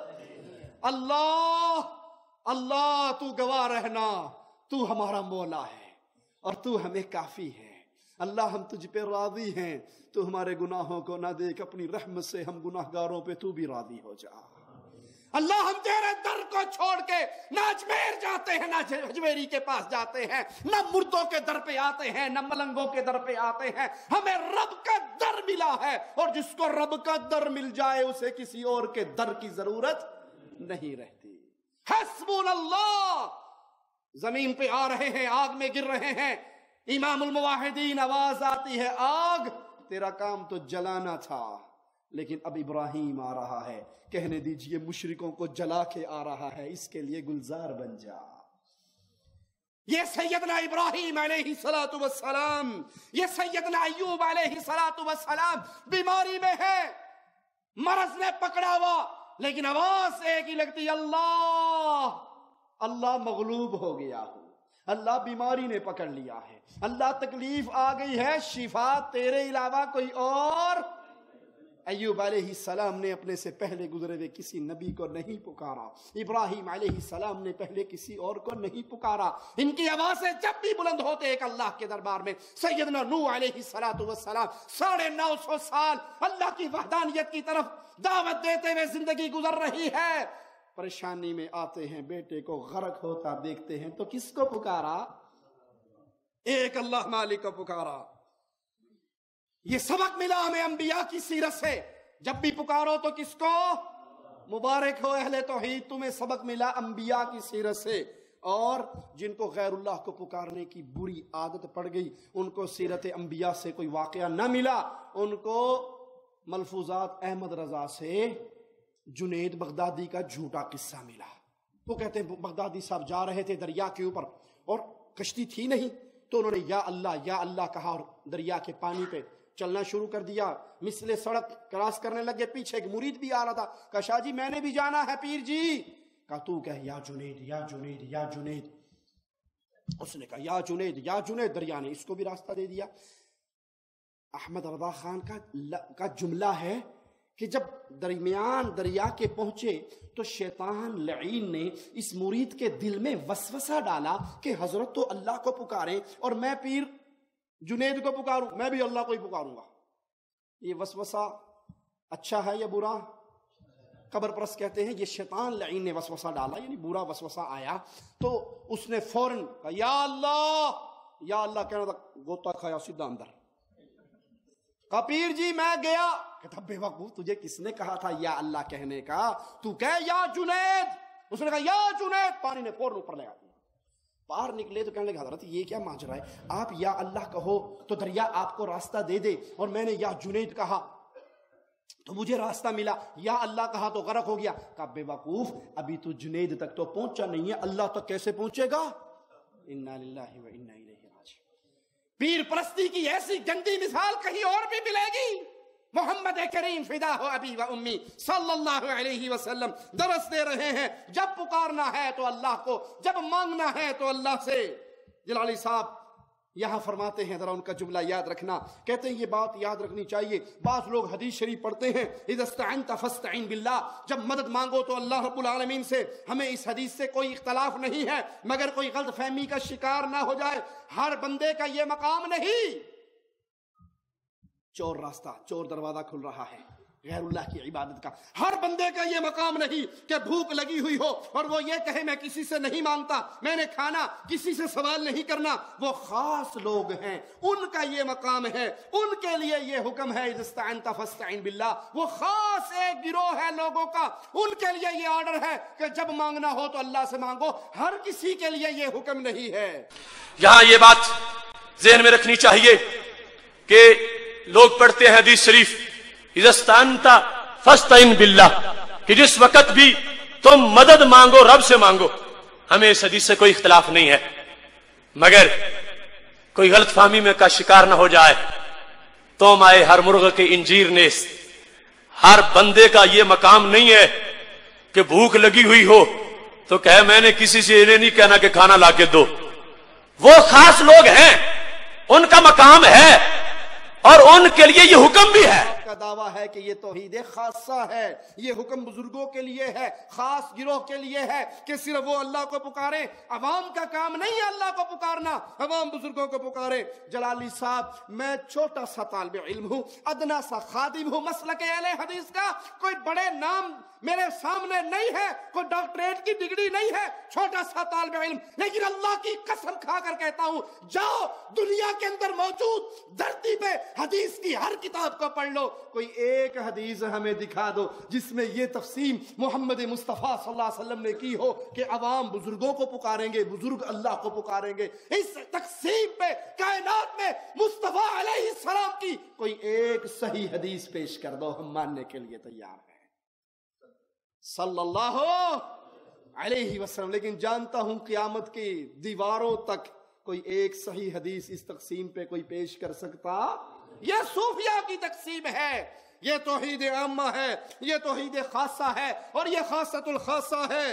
اللہ اللہ تو گواہ رہنا، تو ہمارا مولا ہے اور تو ہمیں کافی ہے۔ اللہ ہم تجھ پہ راضی ہیں، تو ہمارے گناہوں کو نہ دیکھ، اپنی رحمت سے ہم گناہگاروں پہ تو بھی راضی ہو جا۔ اللہ ہم تیرے در کو چھوڑ کے نہ اجمیر جاتے ہیں، نہ حجویری کے پاس جاتے ہیں، نہ مردوں کے در پہ آتے ہیں، نہ ملنگوں کے در پہ آتے ہیں، ہمیں رب کا در ملا ہے، اور جس کو رب کا در مل جائے اسے کسی اور کے در کی ضرورت نہیں رہتی۔ حسبنا اللہ، زمین پہ آ رہے ہیں، آگ میں گر رہے ہیں۔ امام الموحدین، آواز آتی ہے آگ تیرا کام تو جلانا تھا، لیکن اب ابراہیم آ رہا ہے، کہنے دیجئے مشرکوں کو جلا کے آ رہا ہے، اس کے لیے گلزار بن جا۔ یہ سیدنا ابراہیم علیہ السلام، یہ سیدنا ایوب علیہ السلام بیماری میں ہے، مرض نے پکڑا ہوا، لیکن آواز ایک ہی لگتی، اللہ اللہ مغلوب ہو گیا ہوں، اللہ بیماری نے پکڑ لیا ہے، اللہ تکلیف آ گئی ہے، شفا تیرے علاوہ کوئی اور۔ ایوب علیہ السلام نے اپنے سے پہلے گزرے ہوئے کسی نبی کو نہیں پکارا، ابراہیم علیہ السلام نے پہلے کسی اور کو نہیں پکارا، ان کی آوازیں جب بھی بلند ہوتے ایک اللہ کے دربار میں۔ سیدنا نوح علیہ السلام ساڑھے نو سو سال اللہ کی وحدانیت کی طرف دعوت دیتے ہوئے زندگی گزر رہی ہے، پریشانی میں آتے ہیں، بیٹے کو غرق ہوتا دیکھتے ہیں تو کس کو پکارا؟ ایک اللہ مالک کو پکارا۔ یہ سبق ملا ہمیں انبیاء کی سیرت سے، جب بھی پکارو تو کس کو؟ مبارک ہو اہل توحید، تمہیں سبق ملا انبیاء کی سیرت سے۔ اور جن کو غیر اللہ کو پکارنے کی بری عادت پڑ گئی، ان کو سیرت انبیاء سے کوئی واقعہ نہ ملا، ان کو ملفوظات احمد رضا سے جنید بغدادی کا جھوٹا قصہ ملا۔ وہ کہتے ہیں بغدادی صاحب جا رہے تھے دریا کے اوپر اور کشتی تھی نہیں، تو انہوں نے یا اللہ یا اللہ کہا اور دریا کے پانی پہ چلنا شروع کر دیا، مثل سڑک کراس کرنے لگے، پیچھے ایک مرید بھی آ رہا تھا، کہا شاہ جی میں نے بھی جانا ہے پیر جی، کہا تو کہہ یا جنید یا جنید یا جنید، اس نے کہا یا جنید یا جنید، دریا نے اس کو بھی راستہ دے دیا۔ احمد رضا خان کا کا جملہ ہے کہ جب درمیان دریا کے پہنچے تو شیطان لعین نے اس مرید کے دل میں وسوسہ ڈالا کہ حضرت تو اللہ کو پکارے اور میں پیر جنید کو پکاروں، میں بھی اللہ کو ہی پکاروں گا۔ یہ وسوسہ اچھا ہے یا برا؟ قبر پرست کہتے ہیں یہ شیطان لعین نے وسوسہ ڈالا، یعنی برا وسوسہ آیا تو اس نے فوراً کہا یا اللہ یا اللہ، کہنا تھا گوتا کھایا سیدھا اندر، کہا پیر جی میں گیا، کہتا بے وقوف تجھے کس نے کہا تھا یا اللہ کہنے کا، تو کہہ یا جنید، اس نے کہا یا جنید، پانی نے فوراً اوپر لگا دیا۔ باہر نکلے تو کہنے لگا حضرت یہ کیا ماجرا ہے، آپ یا اللہ کہو تو دریا آپ کو راستہ دے دے، اور میں نے یا جنید کہا تو مجھے راستہ ملا، یا اللہ کہا تو غرق ہو گیا۔ کہا بے وقوف ابھی تو جنید تک تو پہنچا نہیں ہے، اللہ تک کیسے پہنچے گا؟ انا للہ و انا الیہ راجعون۔ پیر پرستی کی ایسی گندی مثال کہیں اور بھی ملے گی؟ محمد کریم فدا ہو ابی و امی صلی اللہ علیہ وسلم درس دے رہے ہیں، جب پکارنا ہے تو اللہ کو، جب مانگنا ہے تو اللہ سے۔ جلالی صاحب یہاں فرماتے ہیں، ذرا ان کا جملہ یاد رکھنا، کہتے ہیں یہ بات یاد رکھنی چاہیے۔ بعض لوگ حدیث شریف پڑھتے ہیں اذا استعنت فاستعن باللہ، جب مدد مانگو تو اللہ رب العالمین سے۔ ہمیں اس حدیث سے کوئی اختلاف نہیں ہے، مگر کوئی غلط فہمی کا شکار نہ ہو جائے، ہر بندے کا یہ مقام نہیں۔ چور راستہ، چور دروازہ کھل رہا ہے غیر اللہ کی عبادت کا، ہر بندے کا یہ مقام نہیں کہ بھوک لگی ہوئی ہو اور وہ یہ کہے میں کسی سے نہیں مانگتا، میں نے کھانا، کسی سے سوال نہیں کرنا۔ وہ خاص لوگ ہیں، ان کا یہ مقام ہے، ان کے لیے یہ حکم ہے اذا استعنت فاستعن باللہ۔ وہ خاص ایک گروہ ہے لوگوں کا، ان کے لیے یہ آرڈر ہے کہ جب مانگنا ہو تو اللہ سے مانگو، ہر کسی کے لیے یہ حکم نہیں ہے۔ یہاں یہ بات ذہن میں رکھنی چاہیے کہ لوگ پڑھتے ہیں حدیث شریف اذا استعنت فاستعن باللہ، کہ جس وقت بھی تم مدد مانگو رب سے مانگو۔ ہمیں اس حدیث سے کوئی اختلاف نہیں ہے، مگر کوئی غلط فہمی میں کا شکار نہ ہو جائے۔ تم آئے ہر مرغ کے انجیر نیست، ہر بندے کا یہ مقام نہیں ہے کہ بھوک لگی ہوئی ہو تو کہے میں نے کسی سے انہیں نہیں کہنا کہ کھانا لا کے دو۔ وہ خاص لوگ ہیں، ان کا مقام ہے اور ان کے لیے یہ حکم بھی ہے۔ کا دعویٰ ہے کہ یہ توحید خاصہ ہے، یہ حکم بزرگوں کے لیے ہے، خاص گروہ کے لیے ہے کہ صرف وہ اللہ کو پکارے۔ عوام کا کام نہیں ہے اللہ کو پکارنا، عوام بزرگوں کو پکارے۔ جلالی صاحب میں چھوٹا سا طالب علم ہوں، ادنا سا خادم ہوں مسلک اہل حدیث کا، کوئی بڑے نام میرے سامنے نہیں ہے، کوئی ڈاکٹریٹ کی ڈگری نہیں ہے، چھوٹا سا طالب علم، لیکن اللہ کی قسم کھا کر کہتا ہوں جاؤ دنیا کے اندر موجود دھرتی پہ حدیث کی ہر کتاب کو پڑھ لو، کوئی ایک حدیث ہمیں دکھا دو جس میں یہ تقسیم محمد مصطفیٰ صلی اللہ علیہ وسلم نے کی ہو کہ عوام بزرگوں کو پکاریں گے، بزرگ اللہ کو پکاریں گے۔ اس تقسیم پہ کائنات میں مصطفیٰ علیہ السلام کی کوئی ایک صحیح حدیث پیش کر دو، ہم ماننے کے لیے تیار ہیں۔ صلی اللہ علیہ وسلم، لیکن جانتا ہوں قیامت کی دیواروں تک کوئی ایک صحیح حدیث اس تقسیم پہ کوئی پیش کر سکتا؟ یہ صوفیہ کی تقسیم ہے، یہ توحید عامہ ہے، یہ توحید خاصہ ہے، اور یہ خاصۃ الخاصہ ہے۔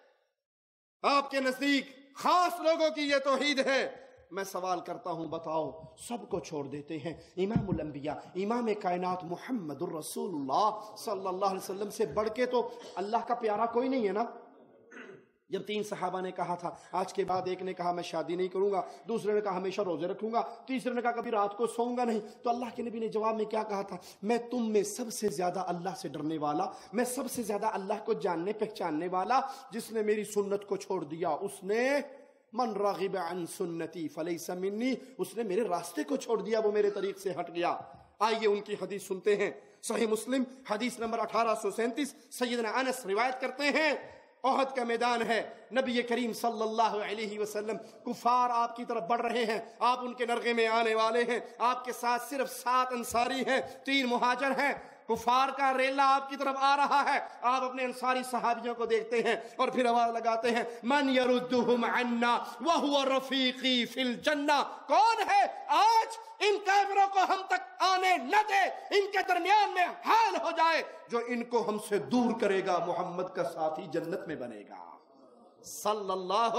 آپ کے نزدیک خاص لوگوں کی یہ توحید ہے۔ میں سوال کرتا ہوں، بتاؤ، سب کو چھوڑ دیتے ہیں، امام الانبیاء، امام کائنات محمد الرسول اللہ صلی اللہ علیہ وسلم سے بڑھ کے تو اللہ کا پیارا کوئی نہیں ہے نا۔ جب تین صحابہ نے کہا تھا آج کے بعد، ایک نے کہا میں شادی نہیں کروں گا، دوسرے نے کہا ہمیشہ روزے رکھوں گا، تیسرے نے کہا کبھی رات کو سوؤں گا نہیں، تو اللہ کے نبی نے جواب میں کیا کہا تھا؟ میں تم میں سب سے زیادہ اللہ سے ڈرنے والا، میں سب سے زیادہ اللہ کو جاننے پہچاننے والا، جس نے میری سنت کو چھوڑ دیا اس نے من راغب عن سنتی فلیس منی، اس نے میرے راستے کو چھوڑ دیا، وہ میرے طریق سے ہٹ گیا۔ آئیے ان کی حدیث سنتے ہیں۔ صحیح مسلم حدیث نمبر اٹھارہ سو سینتیس، سیدنا انس روایت کرتے ہیں، احد کا میدان ہے، نبی کریم صلی اللہ علیہ وسلم، کفار آپ کی طرف بڑھ رہے ہیں، آپ ان کے نرغے میں آنے والے ہیں، آپ کے ساتھ صرف سات انصاری ہیں، تین مہاجر ہیں، کفار کا ریلا آپ کی طرف آ رہا ہے، آپ اپنے انصاری صحابیوں کو دیکھتے ہیں اور پھر آواز لگاتے ہیں، من یردہم عنا وہو رفیقی فی الجنہ، کون ہے آج ان کافروں کو ہم تک آنے نہ دے، ان کے درمیان میں حال ہو جائے، جو ان کو ہم سے دور کرے گا محمد کا ساتھی جنت میں بنے گا صلی اللہ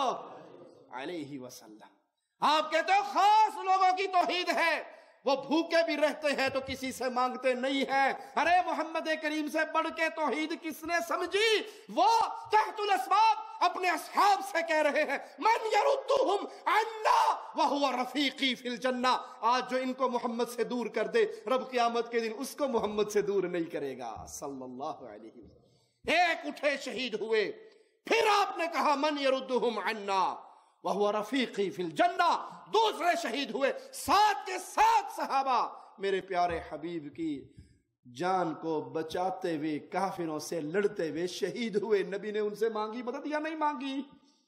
علیہ وسلم۔ آپ کہتے ہو خاص لوگوں کی توحید ہے، وہ بھوکے بھی رہتے ہیں تو کسی سے مانگتے نہیں ہیں۔ ارے محمد کریم سے بڑھ کے توحید کس نے سمجھی؟ وہ تحت الاسباب اپنے اصحاب سے کہہ رہے ہیں، من یردہم عنا وہو رفیقی فی الجنہ، آج جو ان کو محمد سے دور کر دے، رب قیامت کے دن اس کو محمد سے دور نہیں کرے گا صلی اللہ علیہ وسلم۔ ایک اٹھے شہید ہوئے، پھر آپ نے کہا من یردہم عنا وہو رفیقی فی الجنہ، دوسرے شہید ہوئے، سات کے سات صحابہ میرے پیارے حبیب کی جان کو بچاتے ہوئے کافروں سے لڑتے ہوئے شہید ہوئے۔ نبی نے ان سے مانگی مدد یا نہیں مانگی؟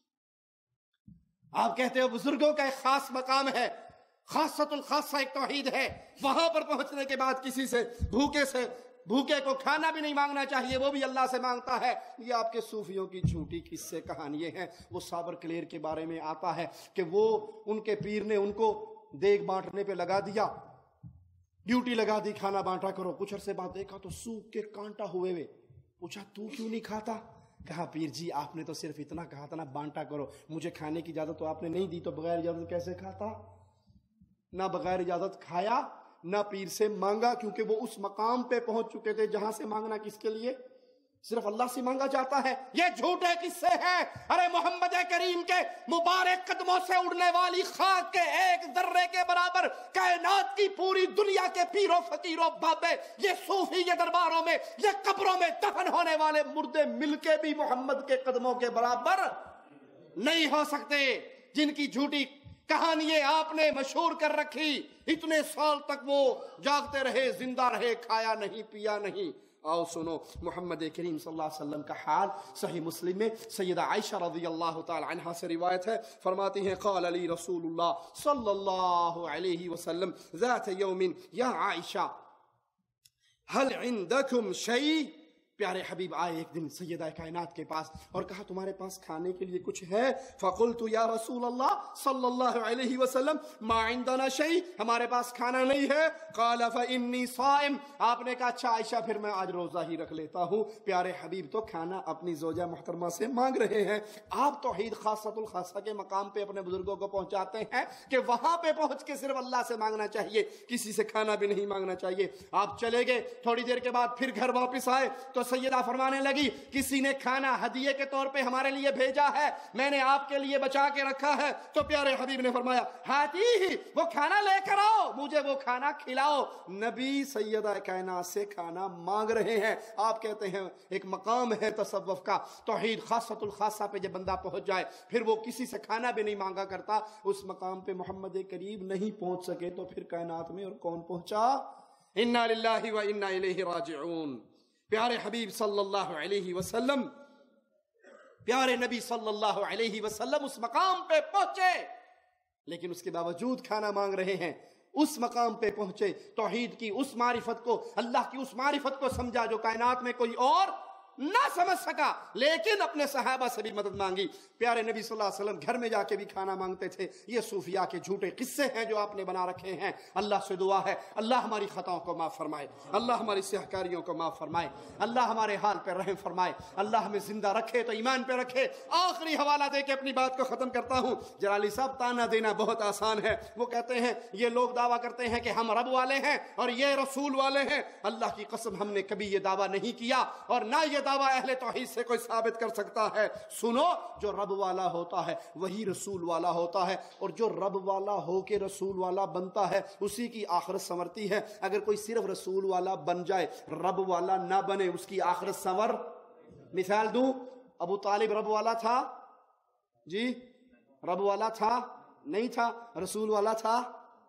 آپ کہتے ہو بزرگوں کا ایک خاص مقام ہے، خاصۃ الخاصہ ایک توحید ہے، وہاں پر پہنچنے کے بعد کسی سے بھوکے سے بھوکے کو کھانا بھی نہیں مانگنا چاہیے، وہ بھی اللہ سے مانگتا ہے۔ یہ آپ کے صوفیوں کی جھوٹی قصے کہانیاں ہیں۔ وہ صابر کلیر کے بارے میں آتا ہے کہ وہ ان کے پیر نے ان کو دیگ بانٹنے پہ لگا دیا، ڈیوٹی لگا دی، کھانا بانٹا کرو۔ کچھ عرصے بعد دیکھا تو سوکھ کے کانٹا ہوئے ہوئے، پوچھا تو کیوں نہیں کھاتا؟ کہا پیر جی آپ نے تو صرف اتنا کہا تھا نا بانٹا کرو، مجھے کھانے کی اجازت تو آپ نے نہیں دی، تو بغیر اجازت کیسے کھاتا؟ نہ بغیر اجازت کھایا نہ پیر سے مانگا، کیونکہ وہ اس مقام پہ پہنچ چکے تھے جہاں سے مانگنا کس کے لیے؟ صرف اللہ سے مانگا جاتا ہے۔ یہ جھوٹے قصے ہیں۔ ارے محمد کریم کے مبارک قدموں سے اڑنے والی خاک کے ایک ذرے کے برابر کائنات کی پوری دنیا کے پیروں فقیروں بابے، یہ صوفی یہ درباروں میں یہ قبروں میں دفن ہونے والے مردے مل کے بھی محمد کے قدموں کے برابر نہیں ہو سکتے، جن کی جھوٹی کہانیاں آپ نے مشہور کر رکھی۔ اتنے سال تک وہ جاگتے رہے، زندہ رہے، کھایا نہیں پیا نہیں۔ آؤ سنو محمد کریم صلی اللہ علیہ وسلم کا حال۔ صحیح مسلم میں سیدہ عائشہ رضی اللہ تعالی عنہا سے روایت ہے، فرماتی ہیں قال علی رسول اللہ صلی اللہ علیہ وسلم ذات یوم یا عائشہ هل عندکم شیء، پیارے حبیب آئے ایک دن سیدہ کائنات کے پاس اور کہا تمہارے پاس کھانے کے لیے کچھ ہے؟ فقلت یا رسول اللہ صلی اللہ علیہ وسلم ما عندنا شیء، ہمارے پاس کھانا نہیں ہے۔ قال فانی صائم، آپ نے کہا اچھا عائشہ پھر میں آج روزہ ہی رکھ لیتا ہوں۔ پیارے حبیب تو کھانا اپنی زوجہ محترمہ سے مانگ رہے ہیں۔ آپ توحید خاصۃ الخاصہ کے مقام پہ اپنے بزرگوں کو پہنچاتے ہیں کہ وہاں پہ پہنچ کے صرف اللہ سے مانگنا چاہیے، کسی سے کھانا بھی نہیں مانگنا چاہیے۔ آپ چلے گئے، تھوڑی دیر کے بعد پھر گھر واپس آئے تو سیدہ فرمانے لگی کسی نے کھانا ہدیے کے طور پہ ہمارے لیے بھیجا ہے، میں نے آپ کے لیے بچا کے رکھا ہے۔ تو پیارے حبیب نے فرمایا ہاتی، وہ کھانا لے کر آؤ، مجھے وہ کھانا کھلاؤ۔ نبی سیدہ کائنات سے کھانا مانگ رہے ہیں۔ آپ کہتے ہیں ایک مقام ہے تصوف کا، توحید خاصۃ الخاصہ پہ جب بندہ پہنچ جائے پھر وہ کسی سے کھانا بھی نہیں مانگا کرتا۔ اس مقام پہ محمد کریم نہیں پہنچ سکے تو پھر کائنات میں اور کون پہنچا؟ انا للہ و انا الیہ راجعون۔ پیارے حبیب صلی اللہ علیہ وسلم، پیارے نبی صلی اللہ علیہ وسلم اس مقام پہ پہنچے، لیکن اس کے باوجود کھانا مانگ رہے ہیں۔ اس مقام پہ پہنچے، توحید کی اس معرفت کو، اللہ کی اس معرفت کو سمجھا جو کائنات میں کوئی اور نہ سمجھ سکا، لیکن اپنے صحابہ سے بھی مدد مانگی۔ پیارے نبی صلی اللہ علیہ وسلم گھر میں جا کے بھی کھانا مانگتے تھے۔ یہ صوفیاء کے جھوٹے قصے ہیں جو آپ نے بنا رکھے ہیں۔ اللہ سے دعا ہے اللہ ہماری خطاؤں کو معاف فرمائے، اللہ ہماری سیاہکاریوں کو معاف فرمائے، اللہ ہمارے حال پہ رحم فرمائے، اللہ ہمیں زندہ رکھے تو ایمان پہ رکھے۔ آخری حوالہ دے کے اپنی بات کو ختم کرتا ہوں۔ جلالی صاحب تانا دینا بہت آسان ہے۔ وہ کہتے ہیں یہ لوگ دعویٰ کرتے ہیں کہ ہم رب والے ہیں اور یہ رسول والے ہیں۔ اللہ کی قسم ہم نے کبھی یہ دعویٰ نہیں کیا اور نہ یہ دعویٰ اہل توحید سے کوئی ثابت کر سکتا ہے۔ سنو، جو رب والا ہوتا ہے وہی رسول والا ہوتا ہے، اور جو رب والا ہو کے رسول والا بنتا ہے اسی کی آخرت سنورتی ہے۔ اگر کوئی صرف رسول والا بن جائے رب والا نہ بنے اس کی آخرت سنور۔ مثال دوں، ابو طالب رب والا تھا؟ جی رب والا تھا؟ نہیں تھا۔ رسول والا تھا؟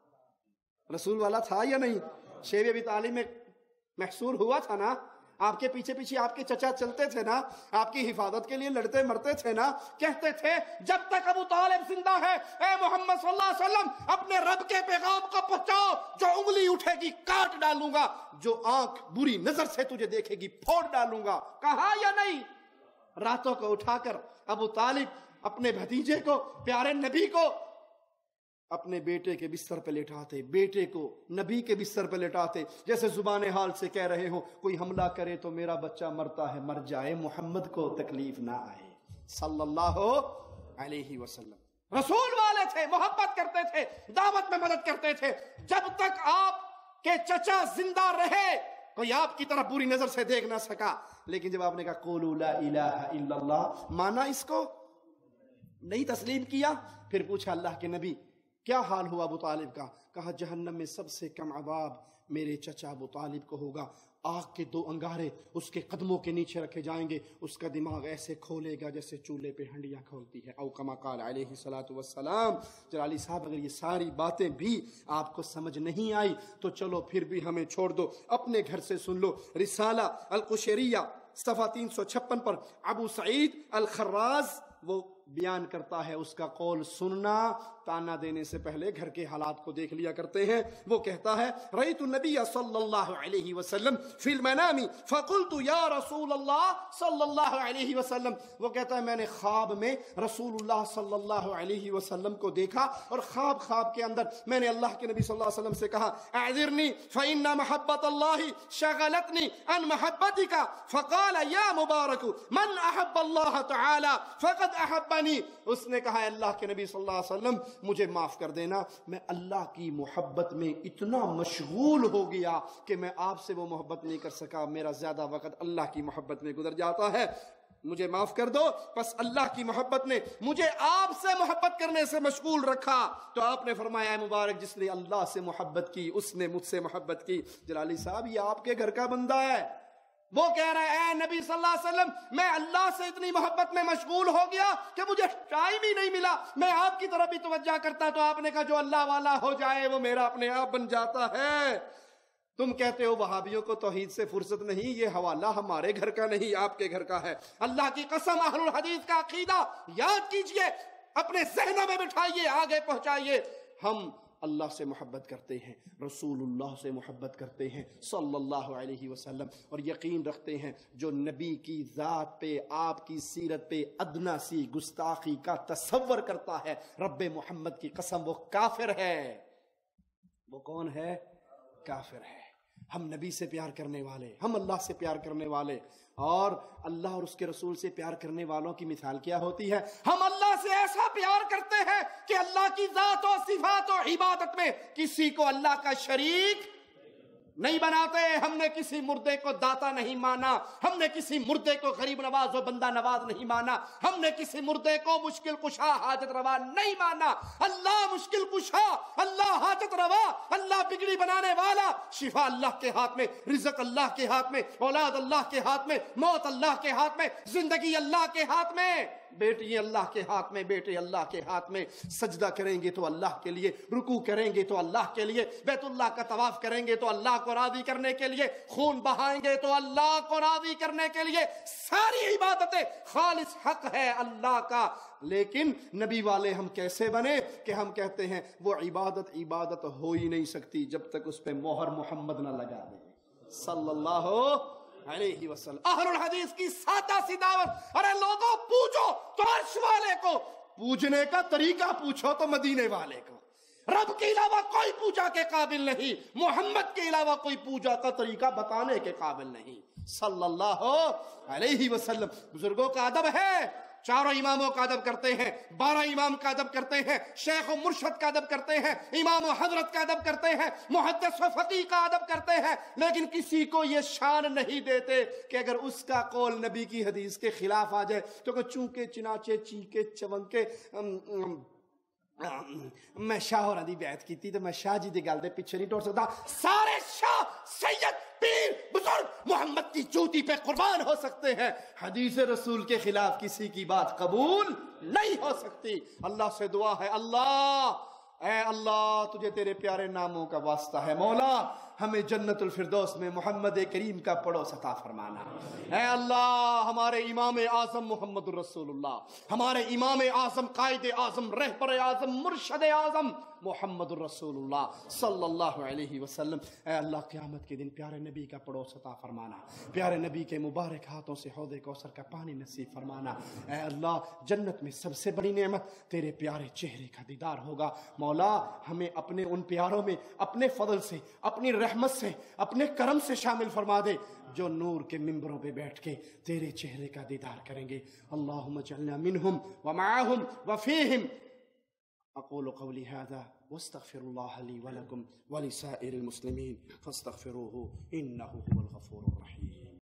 رسول والا تھا یا نہیں؟ شیب ابی طالب میں محصور ہوا تھا نا؟ آپ کے پیچھے پیچھے آپ کے چچا چلتے تھے نا، آپ کی حفاظت کے لیے لڑتے مرتے تھے نا، کہتے تھے جب تک ابو طالب زندہ ہے اے محمد صلی اللہ علیہ وسلم اپنے رب کے پیغام کو پہنچاؤ، جو انگلی اٹھے گی کاٹ ڈالوں گا، جو آنکھ بری نظر سے تجھے دیکھے گی پھوڑ ڈالوں گا۔ کہا یا نہیں؟ راتوں کو اٹھا کر ابو طالب اپنے بھتیجے کو، پیارے نبی کو اپنے بیٹے کے بستر پہ لٹاتے، بیٹے کو نبی کے بستر پہ لٹاتے، جیسے زبان حال سے کہہ رہے ہوں کوئی حملہ کرے تو میرا بچہ مرتا ہے مر جائے، محمد کو تکلیف نہ آئے صلی اللہ علیہ وسلم۔ رسول والے تھے، محبت کرتے تھے، دعوت میں مدد کرتے تھے۔ جب تک آپ کے چچا زندہ رہے کوئی آپ کی طرف بری نظر سے دیکھ نہ سکا، لیکن جب آپ نے کہا قولوا لا الہ الا اللہ، مانا اس کو نہیں تسلیم کیا، پھر پوچھا اللہ کے نبی کیا حال ہوا ابو طالب کا؟ کہا جہنم میں سب سے کم عذاب میرے چچا ابو طالب کو ہوگا، آگ کے دو انگارے اس کے قدموں کے نیچے رکھے جائیں گے، اس کا دماغ ایسے کھولے گا جیسے چولہے پہ ہنڈیاں کھولتی ہے، او کما قال علیہ الصلوۃ والسلام۔ جلالی صاحب اگر یہ ساری باتیں بھی آپ کو سمجھ نہیں آئی تو چلو پھر بھی ہمیں چھوڑ دو، اپنے گھر سے سن لو۔ رسالہ القشیریہ صفحہ تین سو چھپن پر ابو سعید الخراز وہ بیان کرتا ہے، اس کا قول سننا، تانا دینے سے پہلے گھر کے حالات کو دیکھ لیا کرتے ہیں۔ وہ کہتا ہے رأیت النبی صلی اللہ علیہ وسلم فی المنام فقلت یا رسول اللہ صلی اللہ علیہ وسلم، وہ کہتا ہے میں نے خواب میں رسول اللہ صلی اللہ علیہ وسلم کو دیکھا، اور خواب خواب کے اندر میں نے اللہ کے نبی صلی اللہ علیہ وسلم سے کہا اعذرنی فإن محبت اللہ شغلتنی عن محبتک، فقال یا مبارک من احب اللہ تعالی فقد احبنی، اس نے کہا اللہ کے نبی صلی اللہ علیہ وسلم مجھے معاف کر دینا، میں اللہ کی محبت میں اتنا مشغول ہو گیا کہ میں آپ سے وہ محبت نہیں کر سکا، میرا زیادہ وقت اللہ کی محبت میں گزر جاتا ہے، مجھے معاف کر دو۔ پس اللہ کی محبت نے مجھے آپ سے محبت کرنے سے مشغول رکھا، تو آپ نے فرمایا مبارک جس نے اللہ سے محبت کی اس نے مجھ سے محبت کی۔ جلالی صاحب یہ آپ کے گھر کا بندہ ہے، وہ کہہ رہا ہے اے نبی صلی اللہ علیہ وسلم میں اللہ سے اتنی محبت میں مشغول ہو گیا کہ مجھے ٹائم ہی نہیں ملا، میں آپ کی طرف بھی توجہ کرتا تو آپ نے کہا جو اللہ والا ہو جائے وہ میرا اپنے آپ بن جاتا ہے۔ تم کہتے ہو وہابیوں کو توحید سے فرصت نہیں، یہ حوالہ ہمارے گھر کا نہیں آپ کے گھر کا ہے۔ اللہ کی قسم اہل الحدیث کا عقیدہ یاد کیجئے، اپنے ذہنوں میں بٹھائیے، آگے پہنچائیے۔ ہم اللہ سے محبت کرتے ہیں، رسول اللہ سے محبت کرتے ہیں صلی اللہ علیہ وسلم، اور یقین رکھتے ہیں جو نبی کی ذات پہ آپ کی سیرت پہ ادنا سی گستاخی کا تصور کرتا ہے، رب محمد کی قسم وہ کافر ہے۔ وہ کون ہے؟ کافر ہے۔ ہم نبی سے پیار کرنے والے، ہم اللہ سے پیار کرنے والے، اور اللہ اور اس کے رسول سے پیار کرنے والوں کی مثال کیا ہوتی ہے؟ ہم اللہ سے ایسا پیار کرتے ہیں کہ اللہ کی ذات و صفات و عبادت میں کسی کو اللہ کا شریک نہیں بناتے۔ ہم نے کسی مردے کو داتا نہیں مانا، ہم نے کسی مردے کو غریب نواز و بندہ نواز نہیں مانا، ہم نے کسی مردے کو مشکل کشا حاجت روا نہیں مانا۔ اللہ مشکل کشا، اللہ حاجت روا، اللہ بگڑی بنانے والا، شفا اللہ کے ہاتھ میں، رزق اللہ کے ہاتھ میں، اولاد اللہ کے ہاتھ میں، موت اللہ کے ہاتھ میں، زندگی اللہ کے ہاتھ میں، بیٹی اللہ کے ہاتھ میں، بیٹے اللہ کے ہاتھ میں۔ سجدہ کریں گے تو اللہ کے لیے، رکوع کریں گے تو اللہ کے لیے، بیت اللہ کا طواف کریں گے تو اللہ کو راضی کرنے کے لیے، خون بہائیں گے تو اللہ کو راضی کرنے کے لیے، ساری عبادتیں خالص حق ہے اللہ کا۔ لیکن نبی والے ہم کیسے بنے کہ ہم کہتے ہیں وہ عبادت عبادت ہو ہی نہیں سکتی جب تک اس پہ مہر محمد نہ لگا دیں صلی اللہ علیہ وسلم۔ اہل الحدیث کی سادہ سی دعوت، ارے لوگوں پوچھو تو عرش والے کو، پوجنے کا طریقہ پوچھو تو مدینے والے کو۔ رب کے علاوہ کوئی پوجا کے قابل نہیں، محمد کے علاوہ کوئی پوجا کا طریقہ بتانے کے قابل نہیں صلی اللہ علیہ وسلم۔ بزرگوں کا ادب ہے، چاروں اماموں کا ادب کرتے ہیں، بارہ امام کا ادب کرتے ہیں، شیخ و مرشد کا ادب کرتے ہیں، امام و حضرت کا ادب کرتے ہیں، محدث و فقیہ کا ادب کرتے ہیں، لیکن کسی کو یہ شان نہیں دیتے کہ اگر اس کا قول نبی کی حدیث کے خلاف آ جائے تو کہ چونکے چناچے چیکے چونکے میں شاہ اور دی بیعت کی تھی تو میں شاہ جی دی گل دے پیچھے نہیں ٹوٹ سکتا۔ سارے شاہ سید پیر بزرگ محمد کی جوتی پہ قربان ہو سکتے ہیں، حدیث رسول کے خلاف کسی کی بات قبول نہیں ہو سکتی۔ اللہ سے دعا ہے، اللہ اے اللہ تجھے تیرے پیارے ناموں کا واسطہ ہے، مولا ہمیں جنت الفردوس میں محمد کریم کا پڑوس عطا فرمانا۔ اے اللہ ہمارے امام اعظم محمد الرسول اللہ، ہمارے امام اعظم قائد اعظم رہبر اعظم مرشد اعظم محمد الرسول اللہ صلی اللہ علیہ وسلم، اے اللہ قیامت کے دن پیارے نبی کا پڑوس عطا فرمانا، پیارے نبی کے مبارک ہاتھوں سے حوض کوثر کا پانی نصیب فرمانا۔ اے اللہ جنت میں سب سے بڑی نعمت تیرے پیارے چہرے کا دیدار ہوگا، مولا ہمیں اپنے ان پیاروں میں اپنے فضل سے، اپنی رحمت سے، اپنے کرم سے شامل فرما دے جو نور کے منبروں پہ بیٹھ کے تیرے چہرے کا دیدار کریں گے۔ اللہم اجعلنا منہم ومعاہم وفیہم۔ اقول قولی هذا واستغفر الله لي ولكم ولسائر المسلمين فاستغفروه انه هو الغفور الرحيم۔